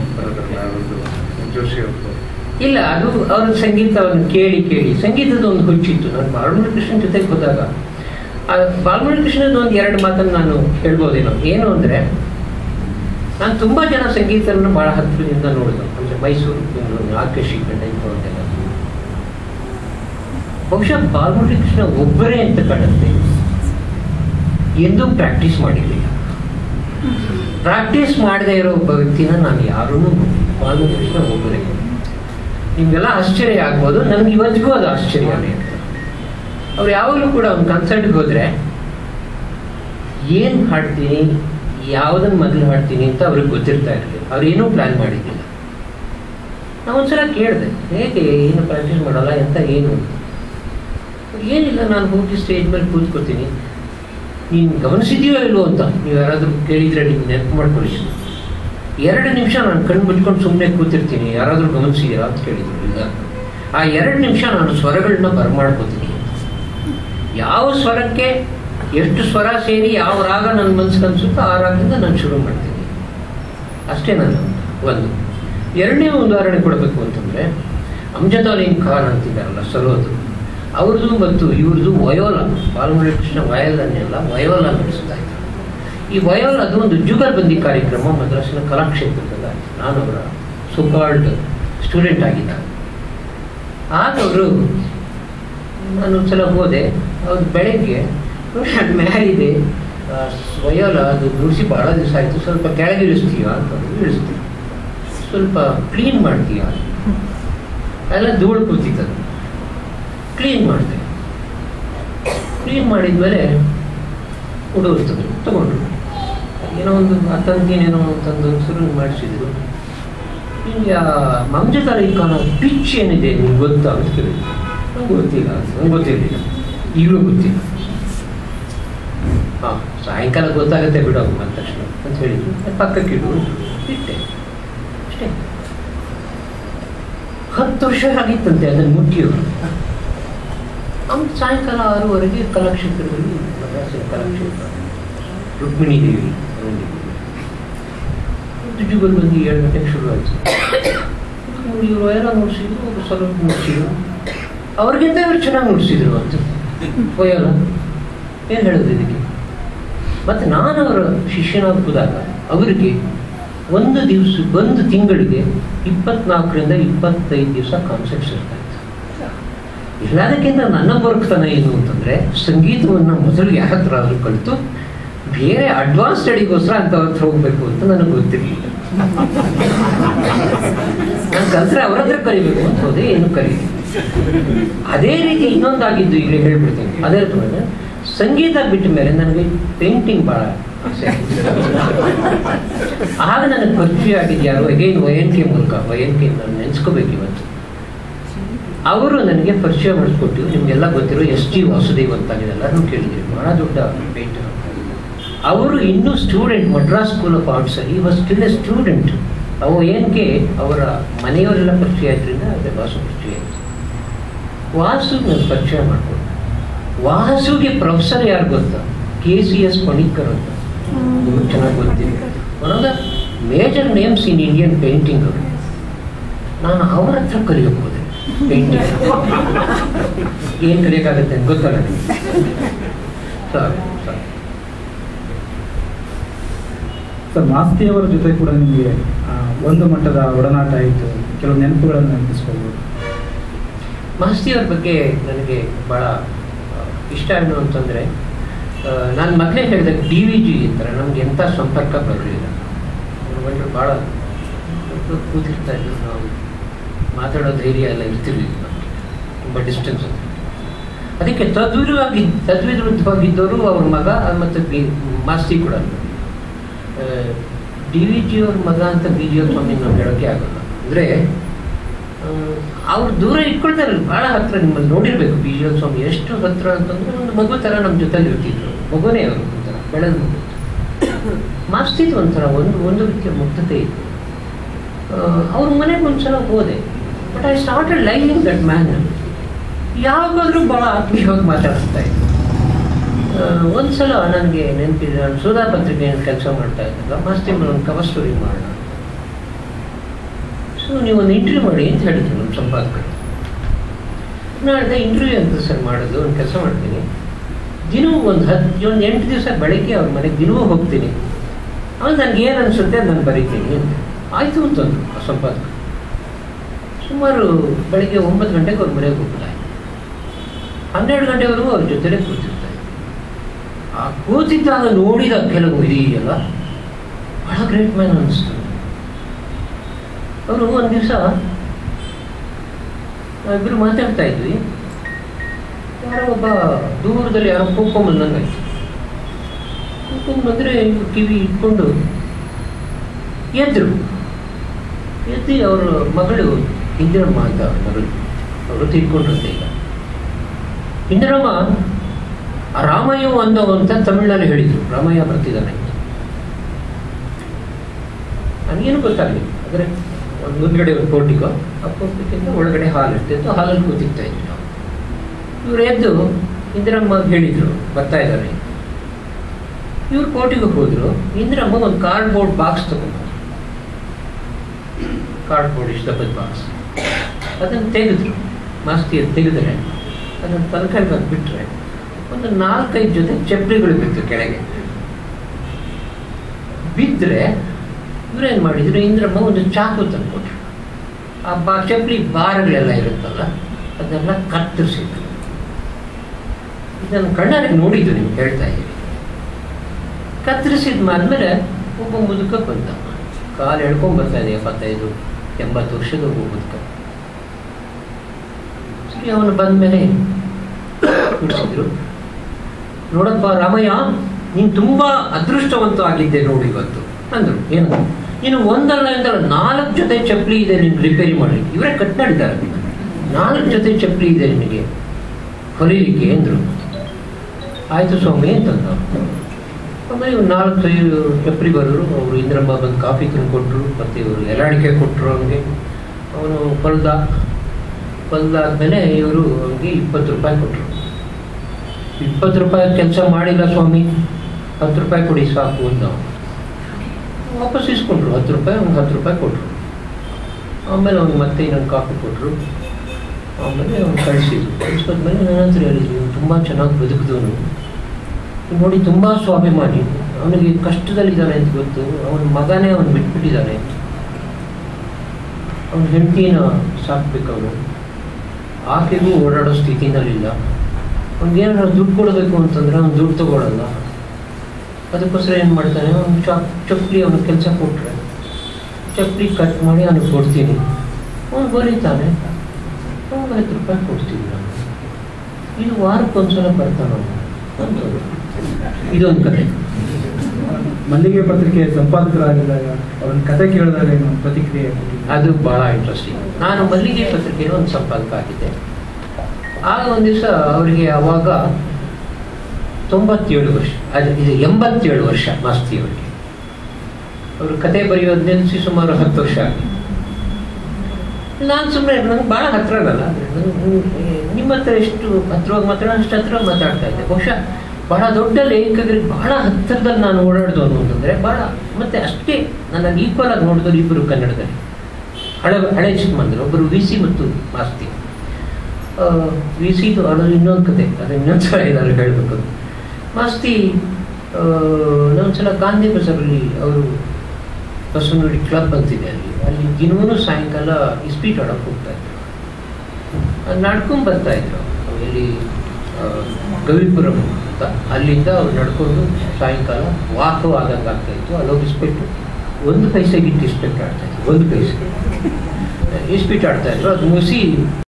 ಜೋಶಿ ಅವರು ಇಲ್ಲ, ಅದು ಅವ್ರ ಸಂಗೀತವನ್ನು ಕೇಳಿ ಕೇಳಿ ಸಂಗೀತದ ಒಂದು ಹುಚ್ಚಿತ್ತು. ನಾನು ಬಾಲಮುರಳಿ ಕೃಷ್ಣನ್ ಜೊತೆಗೆ ಹೋದಾಗ ಆ ಬಾಲಮುರಳಿ ಕೃಷ್ಣದ ಒಂದು ಎರಡು ಮಾತನ್ನು ನಾನು ಹೇಳ್ಬೋದೇನೋ. ಏನು ಅಂದರೆ, ನಾನು ತುಂಬ ಜನ ಸಂಗೀತವನ್ನು ಭಾಳ ಹತ್ತಿರದಿಂದ ನೋಡಿದೆ. ಅಂದರೆ ಮೈಸೂರು, ಬೆಂಗಳೂರು, ಆರ್ ಕೆ ಶ್ರೀಕಂಠ ಇಂಥವ್ರನ್ನೆಲ್ಲ. ಬಹುಶಃ ಬಾಲಮುರಳಿ ಕೃಷ್ಣ ಒಬ್ಬರೇ ಅಂತ ಕಾಣುತ್ತೆ, ಎಂದೂ ಪ್ರಾಕ್ಟೀಸ್ ಮಾಡಿರಲಿಲ್ಲ. ಪ್ರಾಕ್ಟೀಸ್ ಮಾಡದೇ ಇರೋ ಒಬ್ಬ ವ್ಯಕ್ತಿನ ನಾನು ಯಾರೂ ಬಾಲಮುರಳಿ ಕೃಷ್ಣ ಒಬ್ಬರೇ. ನಿಮಗೆಲ್ಲ ಆಶ್ಚರ್ಯ ಆಗ್ಬೋದು, ನನಗೆ ಇವತ್ತಿಗೂ ಅದು ಆಶ್ಚರ್ಯನೇ. ಅವ್ರು ಯಾವಾಗಲೂ ಕೂಡ ಒಂದು ಕನ್ಸರ್ಟ್ಗೆ ಹೋದರೆ ಏನು ಹಾಡ್ತೀನಿ, ಯಾವುದನ್ನು ಮೊದಲು ಹಾಡ್ತೀನಿ ಅಂತ ಅವ್ರಿಗೆ ಗೊತ್ತಿರ್ತಾ ಇರಲಿಲ್ಲ. ಅವ್ರೇನೂ ಪ್ಲ್ಯಾನ್ ಮಾಡಿದ್ದಿಲ್ಲ. ನಾವು ಒಂದ್ಸಲ ಕೇಳಿದೆ, ಹೇಗೆ ಏನು ಪ್ರಾಕ್ಟೀಸ್ ಮಾಡೋಲ್ಲ ಅಂತ ಏನು ಏನಿಲ್ಲ, ನಾನು ಹೋಗಿ ಸ್ಟೇಜ್ ಮೇಲೆ ಕೂತ್ಕೊತೀನಿ, ನೀನು ಗಮನಿಸಿದೆಯೋ ಇಲ್ವೋ ಅಂತ ನೀವು ಯಾರಾದರೂ ಕೇಳಿದರೆ ನಿಮ್ಗೆ ನೆನಪು ಮಾಡ್ಕೊಳ್ಳಿ. ಎರಡು ನಿಮಿಷ ನಾನು ಕಣ್ಣು ಮುಚ್ಕೊಂಡು ಸುಮ್ಮನೆ ಕೂತಿರ್ತೀನಿ, ಯಾರಾದರೂ ಗಮನಿಸಿದ್ದೀರಾ ಅಂತ ಕೇಳಿದ್ರು. ಇಲ್ಲ, ಆ ಎರಡು ನಿಮಿಷ ನಾನು ಸ್ವರಗಳನ್ನ ಬರಮಾಡ್ಕೋತೀನಿ. ಯಾವ ಸ್ವರಕ್ಕೆ ಎಷ್ಟು ಸ್ವರ ಸೇರಿ ಯಾವ ರಾಗ ನನ್ನ ಮನಸ್ಸಿಗೆ ಅನ್ಸುತ್ತೋ ಆ ರಾಗದಿಂದ ನಾನು ಶುರು ಮಾಡ್ತೀನಿ ಅಷ್ಟೇ. ನಾನು ಒಂದು ಎರಡನೇ ಉದಾಹರಣೆ ಕೊಡಬೇಕು ಅಂತಂದರೆ, ಅಮ್ಜದ್ ಅಲಿ ಖಾನ್ ಅಂತಿದ್ದಾರಲ್ಲ ಸರೋದು, ಅವ್ರದ್ದು ಮತ್ತು ಇವ್ರದ್ದು ವಯೋಲ, ಬಾಲಮುರಳಿ ಕೃಷ್ಣ ವಯೋಲನ್ನೆಲ್ಲ ವಯೋಲ ನಡೆಸ್ತಾ ಇದ್ದಾರೆ. ಈ ವಯೋಲ ಅದು ಒಂದು ಜುಗಲ್ಬಂದಿ ಕಾರ್ಯಕ್ರಮ ಮದ್ರಾಸಿನ ಕಲಾಕ್ಷೇತ್ರದಲ್ಲಿ ಆಯಿತು. ನಾನು ಅವರ ಸುಕಾಲ್ಡ್ ಸ್ಟೂಡೆಂಟ್ ಆಗಿದ್ದಾಗ ಆಗ ಅವರು ನಾನು ಒಂದ್ಸಲ ಹೋದೆ. ಅವ್ರು ಬೆಳಗ್ಗೆ ಮ್ಯಾರಿದೆ ವಯೋಲ ಅದು ನುಡಿಸಿ ಭಾಳ ದಿವಸ ಆಯಿತು, ಸ್ವಲ್ಪ ಕೆಳಗೆ ಇಳಿಸ್ತೀಯಾ ಅಂತಂದು ಇಳಿಸ್ತೀವಿ, ಸ್ವಲ್ಪ ಕ್ಲೀನ್ ಮಾಡ್ತೀಯಾ, ಎಲ್ಲ ಧೂಳು ಕೂತಿತ್ತು, ಕ್ಲೀನ್ ಮಾಡಿದೆ. ಕ್ಲೀನ್ ಮಾಡಿದ್ಮೇಲೆ ಉಡೋಸ್ತದ್ರು ತಗೊಂಡ್ರು. ಏನೋ ಒಂದು ಹತ್ತಂತೇನೇನೋ ಅಂತಂದು ಶುರು ಮಾಡಿಸಿದ್ರು. ನಿಮಗೆ ಆ ಅಮ್ಜದ್ ಅಲಿ ಖಾನ್ ಪಿಚ್ ಏನಿದೆ ನಿಮ್ಗೆ ಗೊತ್ತಾ ಅಂತ ಕೇಳಿದ್ರು. ನಂಗೆ ಗೊತ್ತಿಲ್ಲ, ನಂಗೆ ಗೊತ್ತಿರಲಿಲ್ಲ, ಈಗಲೂ ಗೊತ್ತಿಲ್ಲ. ಹಾಂ, ಸಾಯಂಕಾಲ ಗೊತ್ತಾಗುತ್ತೆ ಬಿಡೋ ಅಂದ ತಕ್ಷಣ ಅಂತ ಹೇಳಿದ್ರು. ಪಕ್ಕಕ್ಕೆ ಇಡು ಇಟ್ಟೆ ಅಷ್ಟೇ. ಹತ್ತು ವರ್ಷ ಆಗಿತ್ತಂತೆ ಅದನ್ನು ಮುಟ್ಟಿಯೋರು. ಅವ್ನು ಸಾಯಂಕಾಲ ಆರೂವರೆಗೆ ಕಲಾಕ್ಷೇತ್ರದಲ್ಲಿ, ಮದ್ರಾಸಿನ ಕಲಾಕ್ಷೇತ್ರ, ರುಕ್ಮಿಣಿ ದೇವಿ ಜುಗಲ್ಬಂದಿ ಏಳು ಗಂಟೆಗೆ ಶುರು ಆಯಿತು. ಇವರು ಎಲ್ಲ ನುಡಿಸಿದ್ರು, ಒಬ್ಬರು ಸ್ವಲ್ಪ ನುಡಿಸಿದ್ರು, ಅವ್ರಿಗಿಂತ ಇವರು ಚೆನ್ನಾಗಿ ನುಡಿಸಿದ್ರು ಅಂತ ವಯೋಲ. ಏನು ಹೇಳೋದು ಇದಕ್ಕೆ? ಮತ್ತು ನಾನು ಅವರ ಶಿಷ್ಯನಾಗಿ ಹೋದಾಗ ಅವರಿಗೆ ಒಂದು ದಿವಸ ಒಂದು ತಿಂಗಳಿಗೆ ಇಪ್ಪತ್ನಾಲ್ಕರಿಂದ ಇಪ್ಪತ್ತೈದು ದಿವಸ ಕಾನ್ಸೆಪ್ಟ್ಸ್ ಇರ್ತಾ ಇತ್ತು. ಎಲ್ಲದಕ್ಕಿಂತ ನನ್ನ ಬರುಕ್ತನ ಏನು ಅಂತಂದರೆ, ಸಂಗೀತವನ್ನು ಮೊದಲು ಯಾರ ಹತ್ರ ಆದರೂ ಕಲಿತು ಬೇರೆ ಅಡ್ವಾನ್ಸ್ ಸ್ಟಡಿಗೋಸ್ಕರ ಅಂತ ಹತ್ರ ಹೋಗ್ಬೇಕು ಅಂತ ನನಗೆ ಗೊತ್ತಿರಲಿಲ್ಲ. ನಾನು ಕಲ್ತ್ರೆ ಅವ್ರ ಹತ್ರ ಕಲಿಬೇಕು ಅಂತ ಹೋದೆ, ಏನು ಕಲಿಯಿಲ್ಲ. ಅದೇ ರೀತಿ ಇನ್ನೊಂದಾಗಿದ್ದು ಈಗ ಹೇಳ್ಬಿಡ್ತೀನಿ. ಅದೇ ಥರ ಸಂಗೀತ ಬಿಟ್ಟ ಮೇಲೆ ನನಗೆ ಪೇಂಟಿಂಗ್ ಭಾಳ ಆಸೆ. ಆಗ ನನಗೆ ಪರಿಚಯ ಆಗಿದ್ದು ಯಾರು, ಅಗೇನ್ ವೈ ಎನ್ ಕೆ ಮೂಲಕ. ವೈ ಎನ್ ಕೆ ನಾನು ನೆನೆಸ್ಕೋಬೇಕು ಇವತ್ತು. ಅವರು ನನಗೆ ಪರಿಚಯ ಮಾಡಿಸ್ಕೊಟ್ಟು, ನಿಮಗೆಲ್ಲ ಗೊತ್ತಿರೋ ಎಸ್ ಜಿ ವಾಸುದೇವ್ ಅಂತ ಎಲ್ಲರೂ ಕೇಳಿದ್ದೀರಿ, ಬಹಳ ದೊಡ್ಡ ಪೇಂಟರ್. ಅವರು ಇನ್ನೂ ಸ್ಟೂಡೆಂಟ್, ಮಡ್ರಾಸ್ ಸ್ಕೂಲ್ ಆಫ್ ಆರ್ಟ್ಸಲ್ಲಿ ವಾಸ್ ಸ್ಟಿಲ್ ಎ ಸ್ಟೂಡೆಂಟ್. ಅವು ಏನಕ್ಕೆ ಅವರ ಮನೆಯವರೆಲ್ಲ ಪರಿಚಯ ಆದ್ರಿಂದ ಅದೇ ವಾಸು ಪರಿಚಯ ಆಯಿತು. ವಾಸು ನನ್ನ ಪರಿಚಯ ಮಾಡಿಕೊಂಡು ವಾಸುಗೆ ಪ್ರೊಫೆಸರ್ ಯಾರು ಗೊತ್ತಾ? ಕೆ ಸಿ ಎಸ್ ಪಣಿಕ್ಕರ್ ಅಂತ, ನಿಮಗೆ ಚೆನ್ನಾಗಿ ಗೊತ್ತಿದೆ. One of the major names in Indian painting ಅವರು. ನಾನು ಅವ್ರ ಹತ್ರ ಕಲಿಯೋಕೆ ಹೋದೆ ಪೇಂಟಿಂಗ್. ಏನು ಕಲಿಯೋಕ್ಕಾಗತ್ತೆ ಅಂತ ಗೊತ್ತಲ್ಲ ನಿಮಗೆ. ಸಾರಿ ಸಾರಿ ಸರ್, ಮಾಸ್ತಿಯವರ ಜೊತೆ ಕೂಡ ನಿಮಗೆ ಒಂದು ಮಟ್ಟದ ಒಡನಾಟ ಆಯಿತು, ಕೆಲವು ನೆನಪುಗಳನ್ನು ನೆನಪಿಸ್ಕೊಳ್ಬೋದು. ಮಾಸ್ತಿಯವ್ರ ಬಗ್ಗೆ ನನಗೆ ಭಾಳ ಇಷ್ಟ ಏನು ಅಂತಂದರೆ, ನಾನು ಮೊದಲೇ ಹೇಳಿದೆ ಡಿ ವಿ ಜಿ ಥರ ನಮ್ಗೆ ಎಂಥ ಸಂಪರ್ಕ ಬರಲಿಲ್ಲ. ಬಂದರೆ ಭಾಳ ಕೂತಿರ್ತಾ ಇದ್ರು, ನಾವು ಮಾತಾಡೋ ಧೈರ್ಯ ಎಲ್ಲ ಇರ್ತಿರ್ಲಿಲ್ಲ, ನಮಗೆ ತುಂಬ ಡಿಸ್ಟೆನ್ಸ್. ಅದಕ್ಕೆ ತದ್ವಿರುವಾಗಿ ತದ್ವಿರುದ್ಧವಾಗಿದ್ದವರು ಅವ್ರ ಮಗ ಮತ್ತು ಬಿ ಮಾಸ್ತಿ ಕೂಡ. ಡಿ ವಿ ಜಿ ಅವ್ರ ಮಗ ಅಂತ ಬಿ ಜಿ ಅವ್ರ ಸ್ವಾಮಿ ನಾವು ಹೇಳೋಕ್ಕೆ ಆಗೋಲ್ಲ. ಅಂದರೆ ಅವ್ರು ದೂರ ಇಟ್ಕೊಳ್ತಾರಲ್ಲ, ಭಾಳ ಹತ್ರ. ನಿಮ್ಮಲ್ಲಿ ನೋಡಿರ್ಬೇಕು ಬಿ ಜಿ ಅವ್ರ ಸ್ವಾಮಿ ಎಷ್ಟು ಹತ್ರ ಅಂತಂದ್ರೆ ಒಂದು ಮಗು ಥರ ನಮ್ಮ ಜೊತೆಲಿ ಇರ್ತಿದ್ರು. ಮಗುನೇ ಅವರು ಒಂಥರ ಬೆಳೆದ ಮಗು. ಮಾಸ್ತಿದ್ ಒಂಥರ ಒಂದು ಒಂದು ರೀತಿಯ ಮುಗ್ಧತೆ ಇತ್ತು. ಅವ್ರ ಮನೆಗೆ ಒಂದ್ಸಲ ಹೋದೆ, but I started liking that man. ಯಾವಾಗಾದ್ರೂ ಭಾಳ ಆತ್ಮೀಯವಾಗಿ ಮಾತಾಡಿಸ್ತಾ ಇತ್ತು. ಒಂದ್ಸಲ ನನಗೆ ನೆನಪಿದೆ, ನಾನು ಸುಧಾ ಪತ್ರಿಕೆಯನ್ನು ಕೆಲಸ ಮಾಡ್ತಾ ಇದ್ದಾಗ ಮಾಸ್ತಿ ಒಂದು ಕವರ್ ಸ್ಟೋರಿ ಮಾಡೋಣ, ಸೊ ನೀವು ಒಂದು ಇಂಟರ್ವ್ಯೂ ಮಾಡಿ ಅಂತ ಹೇಳಿದ್ರು ನಮ್ಮ ಸಂಪಾದಕರು. ನಾಳೆ ಇಂಟರ್ವ್ಯೂ ಅಂತ ಸರ್ ಮಾಡೋದು, ಒಂದು ಕೆಲಸ ಮಾಡ್ತೀನಿ, ದಿನವೂ ಒಂದು ಹತ್ತು ಒಂದು ಎಂಟು ದಿವಸ ಬೆಳಗ್ಗೆ ಅವ್ರ ಮನೆಗೆ ದಿನವೂ ಹೋಗ್ತೀನಿ, ಆಮೇಲೆ ನನಗೆ ಏನು ಅನಿಸುತ್ತೆ ನಾನು ಬರೀತೀನಿ ಅಂತ. ಆಯಿತು ಅಂತಂದ್ರು ಆ ಸಂಪಾದಕರು. ಸುಮಾರು ಬೆಳಗ್ಗೆ ಒಂಬತ್ತು ಗಂಟೆಗೆ ಅವ್ರ ಮನೆಗೆ ಹೋಗ್ತಾ ಇದ್ದೆ, ಹನ್ನೆರಡು ಗಂಟೆವರೆಗೂ ಅವ್ರ ಜೊತೆಲೇ ಕೂತಿರ್ತಾ ಇದ್ದೆ. ಆ ಕೂತಿದ್ದಾಗ ನೋಡಿದ ಕೆಲವು ಇದೆಯಲ್ಲ, ಬಹಳ ಗ್ರೇಟ್ ಮ್ಯಾನ್ ಅನ್ನಿಸ್ತು. ಅವರು ಒಂದು ದಿವಸ ನಾವಿಬ್ಬರು ಮಾತಾಡ್ತಾ ಇದ್ವಿ, ಯಾರೋ ಒಬ್ಬ ದೂರದಲ್ಲಿ ಯಾರೋ ಕೂತ್ಕೊಂಬಂದಂಗಾಯ್ತು. ಕೂತ್ಕೊಂಡು ಬಂದರೆ ಕಿವಿ ಇಟ್ಕೊಂಡು ಎದ್ರು. ಎದ್ದು ಅವರ ಮಗಳು ಇಂದಿರಮ್ಮ ಅಂತ ಅವ್ರ ಮಗಳು, ಅವರು ತೀರ್ಕೊಂಡ್ರಂತೆ. ಈಗ ಇಂದಿರಮ್ಮ ಆ ರಾಮಯ್ಯ ಅಂದ ಅಂತ ತಮಿಳಿನಲ್ಲಿ ಹೇಳಿದ್ರು, ರಾಮಯ್ಯ ಬರ್ತಿದ್ದಾನೆ ಅಂತ. ನನಗೇನು ಗೊತ್ತಾಗಲಿಲ್ಲ. ಆದರೆ ಒಂದು ಮುಂದ್ಗಡೆ ಒಂದು ಪೋರ್ಟಿಗೋ, ಆ ಪೋರ್ಟಿಗಿಂತ ಒಳಗಡೆ ಹಾಲ್ ಇರ್ತಿತ್ತು, ಹಾಲಲ್ಲಿ ಕೂತಿರ್ತಾ ಇದ್ವಿ ನಾವು. ಇವ್ರು ಎದ್ದು ಇಂದಿರಮ್ಮ ಹೇಳಿದ್ರು ಬರ್ತಾ ಇದ್ದಾರೆ. ಇವ್ರು ಪೋರ್ಟಿಗೆ ಹೋದ್ರು. ಇಂದಿರಮ್ಮ ಒಂದು ಕಾರ್ಡ್ಬೋರ್ಡ್ ಬಾಕ್ಸ್ ತಗೊಂಡ್ರು, ಕಾರ್ಡ್ಬೋರ್ಡ್ ಇಷ್ಟಪದ ಬಾಕ್ಸ್. ಅದನ್ನು ತೆಗೆದ್ರು, ಮಾಸ್ತಿ ಅದು ತೆಗೆದ್ರೆ ಅದನ್ನು ತರಕಾರಿ ಬಿಟ್ಟರೆ ಒಂದು ನಾಲ್ಕೈದು ಜೊತೆ ಚಪ್ಪಲಿಗಳು ಬಿತ್ತು ಕೆಳಗೆ. ಬಿದ್ದರೆ ಇವ್ರೇನು ಮಾಡಿದ್ರು, ಇಂದ್ರಮ್ಮ ಒಂದು ಚಾಕು ತಂದುಕೊಟ್ರು. ಆ ಬಾ ಚಪ್ಪಲಿ ಬಾರಗಳೆಲ್ಲ ಇರುತ್ತಲ್ಲ ಅದನ್ನೆಲ್ಲ ಕತ್ತರಿಸಿದ್ರು. ಇದನ್ನು ಕಣ್ಣಾರೆ ನೋಡಿದ್ದು, ನಿಮ್ಗೆ ಹೇಳ್ತಾ ಇದ್ದೀವಿ. ಕತ್ತರಿಸಿದ ಆದ್ಮೇಲೆ ಒಬ್ಬ ಮುದುಕ ಬಂದ, ಕಾಲು ಎಳ್ಕೊಂಡ್ ಬರ್ತಾ ಇದೆ, ಎಪ್ಪತ್ತೈದು ಎಂಬತ್ತು ವರ್ಷದ ಒಬ್ಬ ಮುದುಕ. ಸರಿ, ಅವನು ಬಂದ್ಮೇಲೆ ಕೂಡಿಸಿದ್ರು. ನೋಡಪ್ಪ ರಾಮಯ್ಯ, ನೀನು ತುಂಬಾ ಅದೃಷ್ಟವಂತ ಆಗಿದ್ದೆ ನೋಡಿ ಇವತ್ತು ಅಂದ್ರು. ಏನು, ನೀನು ಒಂದಲ್ಲ ಎಂದಲ್ಲ ನಾಲ್ಕು ಜೊತೆ ಚಪ್ಪಲಿ ಇದೆ ನೀನು ರಿಪೇರಿ ಮಾಡಿ. ಇವರೇ ಕಟ್ ಮಾಡಿದ್ದಾರೆ, ನಾಲ್ಕು ಜೊತೆ ಚಪ್ಪಲಿ ಇದೆ ನಿನಗೆ ಹೊಲಿಲಿಕ್ಕೆ ಅಂದ್ರು. ಆಯ್ತು ಸ್ವಾಮಿ ಅಂತಂದ. ಆಮೇಲೆ ಇವ್ರು ನಾಲ್ಕು ಐದು ಚಪ್ಪಲಿ ಬರೋರು. ಅವರು ಇಂದ್ರಮ್ಮ ಬಂದು ಕಾಫಿ ತಂದು ಕೊಟ್ಟರು, ಮತ್ತು ಇವರು ಎಲಾಡಿಕೆ ಕೊಟ್ಟರು ಅವನಿಗೆ. ಅವನು ಹೊಲ್ದ ಹೊಲ್ದಾದ್ಮೇಲೆ ಇವರು ಅವನಿಗೆ ಇಪ್ಪತ್ತು ರೂಪಾಯಿ ಕೊಟ್ಟರು. ಇಪ್ಪತ್ತು ರೂಪಾಯಿ ಕೆಲಸ ಮಾಡಿಲ್ಲ ಸ್ವಾಮಿ, ಹತ್ತು ರೂಪಾಯಿ ಕೊಡಿ ಸಾಕು ಅಂತ ವಾಪಸ್ ಇಸ್ಕೊಂಡ್ರು. ಹತ್ತು ರೂಪಾಯಿ ಅವ್ನಿಗೆ ಹತ್ತು ರೂಪಾಯಿ ಕೊಟ್ಟರು. ಆಮೇಲೆ ಅವ್ನಿಗೆ ಮತ್ತೆ ಇನ್ನೊಂದು ಕಾಫಿ ಕೊಟ್ಟರು. ಆಮೇಲೆ ಅವ್ನು ಕಳಿಸಿದ್ರು. ಕಳಿಸ್ಕೊಂಡ್ಮೇಲೆ ನನ್ನ ಹತ್ರ ಹೇಳಿದ್ರು, ಇವ್ನು ತುಂಬ ಚೆನ್ನಾಗಿ ಬದುಕಿದವನು ನೋಡಿ, ತುಂಬ ಸ್ವಾಭಿಮಾನಿ, ಅವನಿಗೆ ಕಷ್ಟದಲ್ಲಿದ್ದಾನೆ ಅಂತ ಗೊತ್ತು, ಅವನ ಮಗನೇ ಅವನು ಬಿಟ್ಬಿಟ್ಟಿದ್ದಾನೆ, ಅವನ ಹೆಂಡತಿನ ಸಾಕ್ಬೇಕು, ಅವನು ಆಕೆಗೂ ಓಡಾಡೋ ಸ್ಥಿತಿನಲ್ಲಿಲ್ಲ, ಅವ್ನಿಗೆ ಏನಾದ್ರು ದುಡ್ಡು ಕೊಡಬೇಕು ಅಂತಂದ್ರೆ ಅವ್ನು ದುಡ್ಡು ತಗೊಳ್ಳಲ್ಲ. ಅದಕ್ಕೋಸ್ಕರ ಏನು ಮಾಡ್ತಾನೆ, ಅವ್ನು ಚಾಪ್ ಚಪ್ಪಲಿ ಅವನ ಕೆಲಸ ಕೊಟ್ಟರೆ ಚಪ್ಪಲಿ ಕಟ್ ಮಾಡಿ ಅವನಿಗೆ ಕೊಡ್ತೀನಿ, ಅವನು ಬರೀತಾನೆ, ಅವ್ನಿಗೆ ಹತ್ತು ರೂಪಾಯಿ ಕೊಡ್ತೀನಿ ನಾನು. ಇದು ವಾರಕ್ಕೊಂದ್ಸಲ ಬರ್ತಾನೆ ಅಂತಂದು. ಇದೊಂದು ಕತೆ. ಮಲ್ಲಿಗೆ ಪತ್ರಿಕೆ ಸಂಪಾದಕರಾಗಿದ್ದಾಗ ಅವನ ಕತೆ ಕೇಳಿದಾಗ ಏನು ಪ್ರತಿಕ್ರಿಯೆ? ಅದು ಬಹಳ ಇಂಟ್ರೆಸ್ಟಿಂಗ್. ನಾನು ಮಲ್ಲಿಗೆ ಪತ್ರಿಕೆಯ ಒಂದು ಸಂಪಾದಕ ಆಗಿದ್ದೆ. ಆಗ ಒಂದು ದಿವಸ ಅವರಿಗೆ ಅವಾಗ ತೊಂಬತ್ತೇಳು ವರ್ಷ, ಅದು ಇದು ಎಂಬತ್ತೇಳು ವರ್ಷ ಮಾಸ್ತಿ ಅವರಿಗೆ. ಅವರು ಕತೆ ಬರೆಯೋದು ನಿಲ್ಲಿಸಿ ಸುಮಾರು ಹತ್ತು ವರ್ಷ ಆಗಿದೆ. ನಾನು ಸುಮ್ಮನೆ ನನಗೆ ಭಾಳ ಹತ್ರ ಅಲ್ಲ, ನಿಮ್ಮ ನಿಮ್ಮ ಹತ್ರ ಎಷ್ಟು ಹತ್ರವಾಗಿ ಮಾತಾಡೋ ಅಷ್ಟು ಹತ್ರವಾಗಿ ಮಾತಾಡ್ತಾ ಇದ್ದೆ. ಬಹುಶಃ ಬಹಳ ದೊಡ್ಡ ಲೇಖಕರಿಗೆ ಬಹಳ ಹತ್ತಿರದಲ್ಲಿ ನಾನು ಓಡಾಡ್ದವನು ಅಂತಂದರೆ ಬಹಳ ಮತ್ತೆ ಅಷ್ಟೇ ನನ್ನನ್ನು ಈಕ್ವಲ್ ಆಗಿ ನೋಡಿದವರು ಇಬ್ಬರು ಕನ್ನಡದಲ್ಲಿ ಹಳೆ ಹಳೆ ಚಿಕ್ಕಮಂದಿರ, ಒಬ್ಬರು ವಿ ಸಿ ಮತ್ತು ಮಾಸ್ತಿ. ವಿ ಸಿದು ಅದು ಇನ್ನೊಂದು ಕತೆ, ಅದು ಇನ್ನೊಂದು ಸಲ ಏನಾದ್ರು ಹೇಳಬೇಕು. ಮಾಸ್ತಿ ನಾವೊಂದ್ಸಲ ಗಾಂಧಿ ಬಜಾರಲ್ಲಿ ಅವರು ಬಸವನಗುಡಿ ಕ್ಲಬ್ ಅಂತಿದೆ, ಅಲ್ಲಿ ಅಲ್ಲಿ ದಿನವೂ ಸಾಯಂಕಾಲ ಇಸ್ಪೀಟ್ ಆಡೋಕೆ ಹೋಗ್ತಾ ಇದ್ರು. ನಡ್ಕೊಂಡು ಬರ್ತಾ ಇದ್ರು ಇಲ್ಲಿ ಗವಿಪುರಂ ಅಂತ, ಅಲ್ಲಿಂದ ಅವ್ರು ನಡ್ಕೊಂಡು ಸಾಯಂಕಾಲ ವಾಕು ಆದಂಗೆ ಆಗ್ತಾ ಇತ್ತು. ಅಲ್ಲೋಗಿ ಇಸ್ಪೀಟು ಒಂದು ಪೈಸೆಗಿಟ್ಟು ಇಸ್ಪೀಟ್ ಆಡ್ತಾ ಇದ್ರು, ಒಂದು ಪೈಸೆ ಇಸ್ಪೀಟ್ ಆಡ್ತಾ ಇದ್ರು. ಅದು ಮುಗಿಸಿ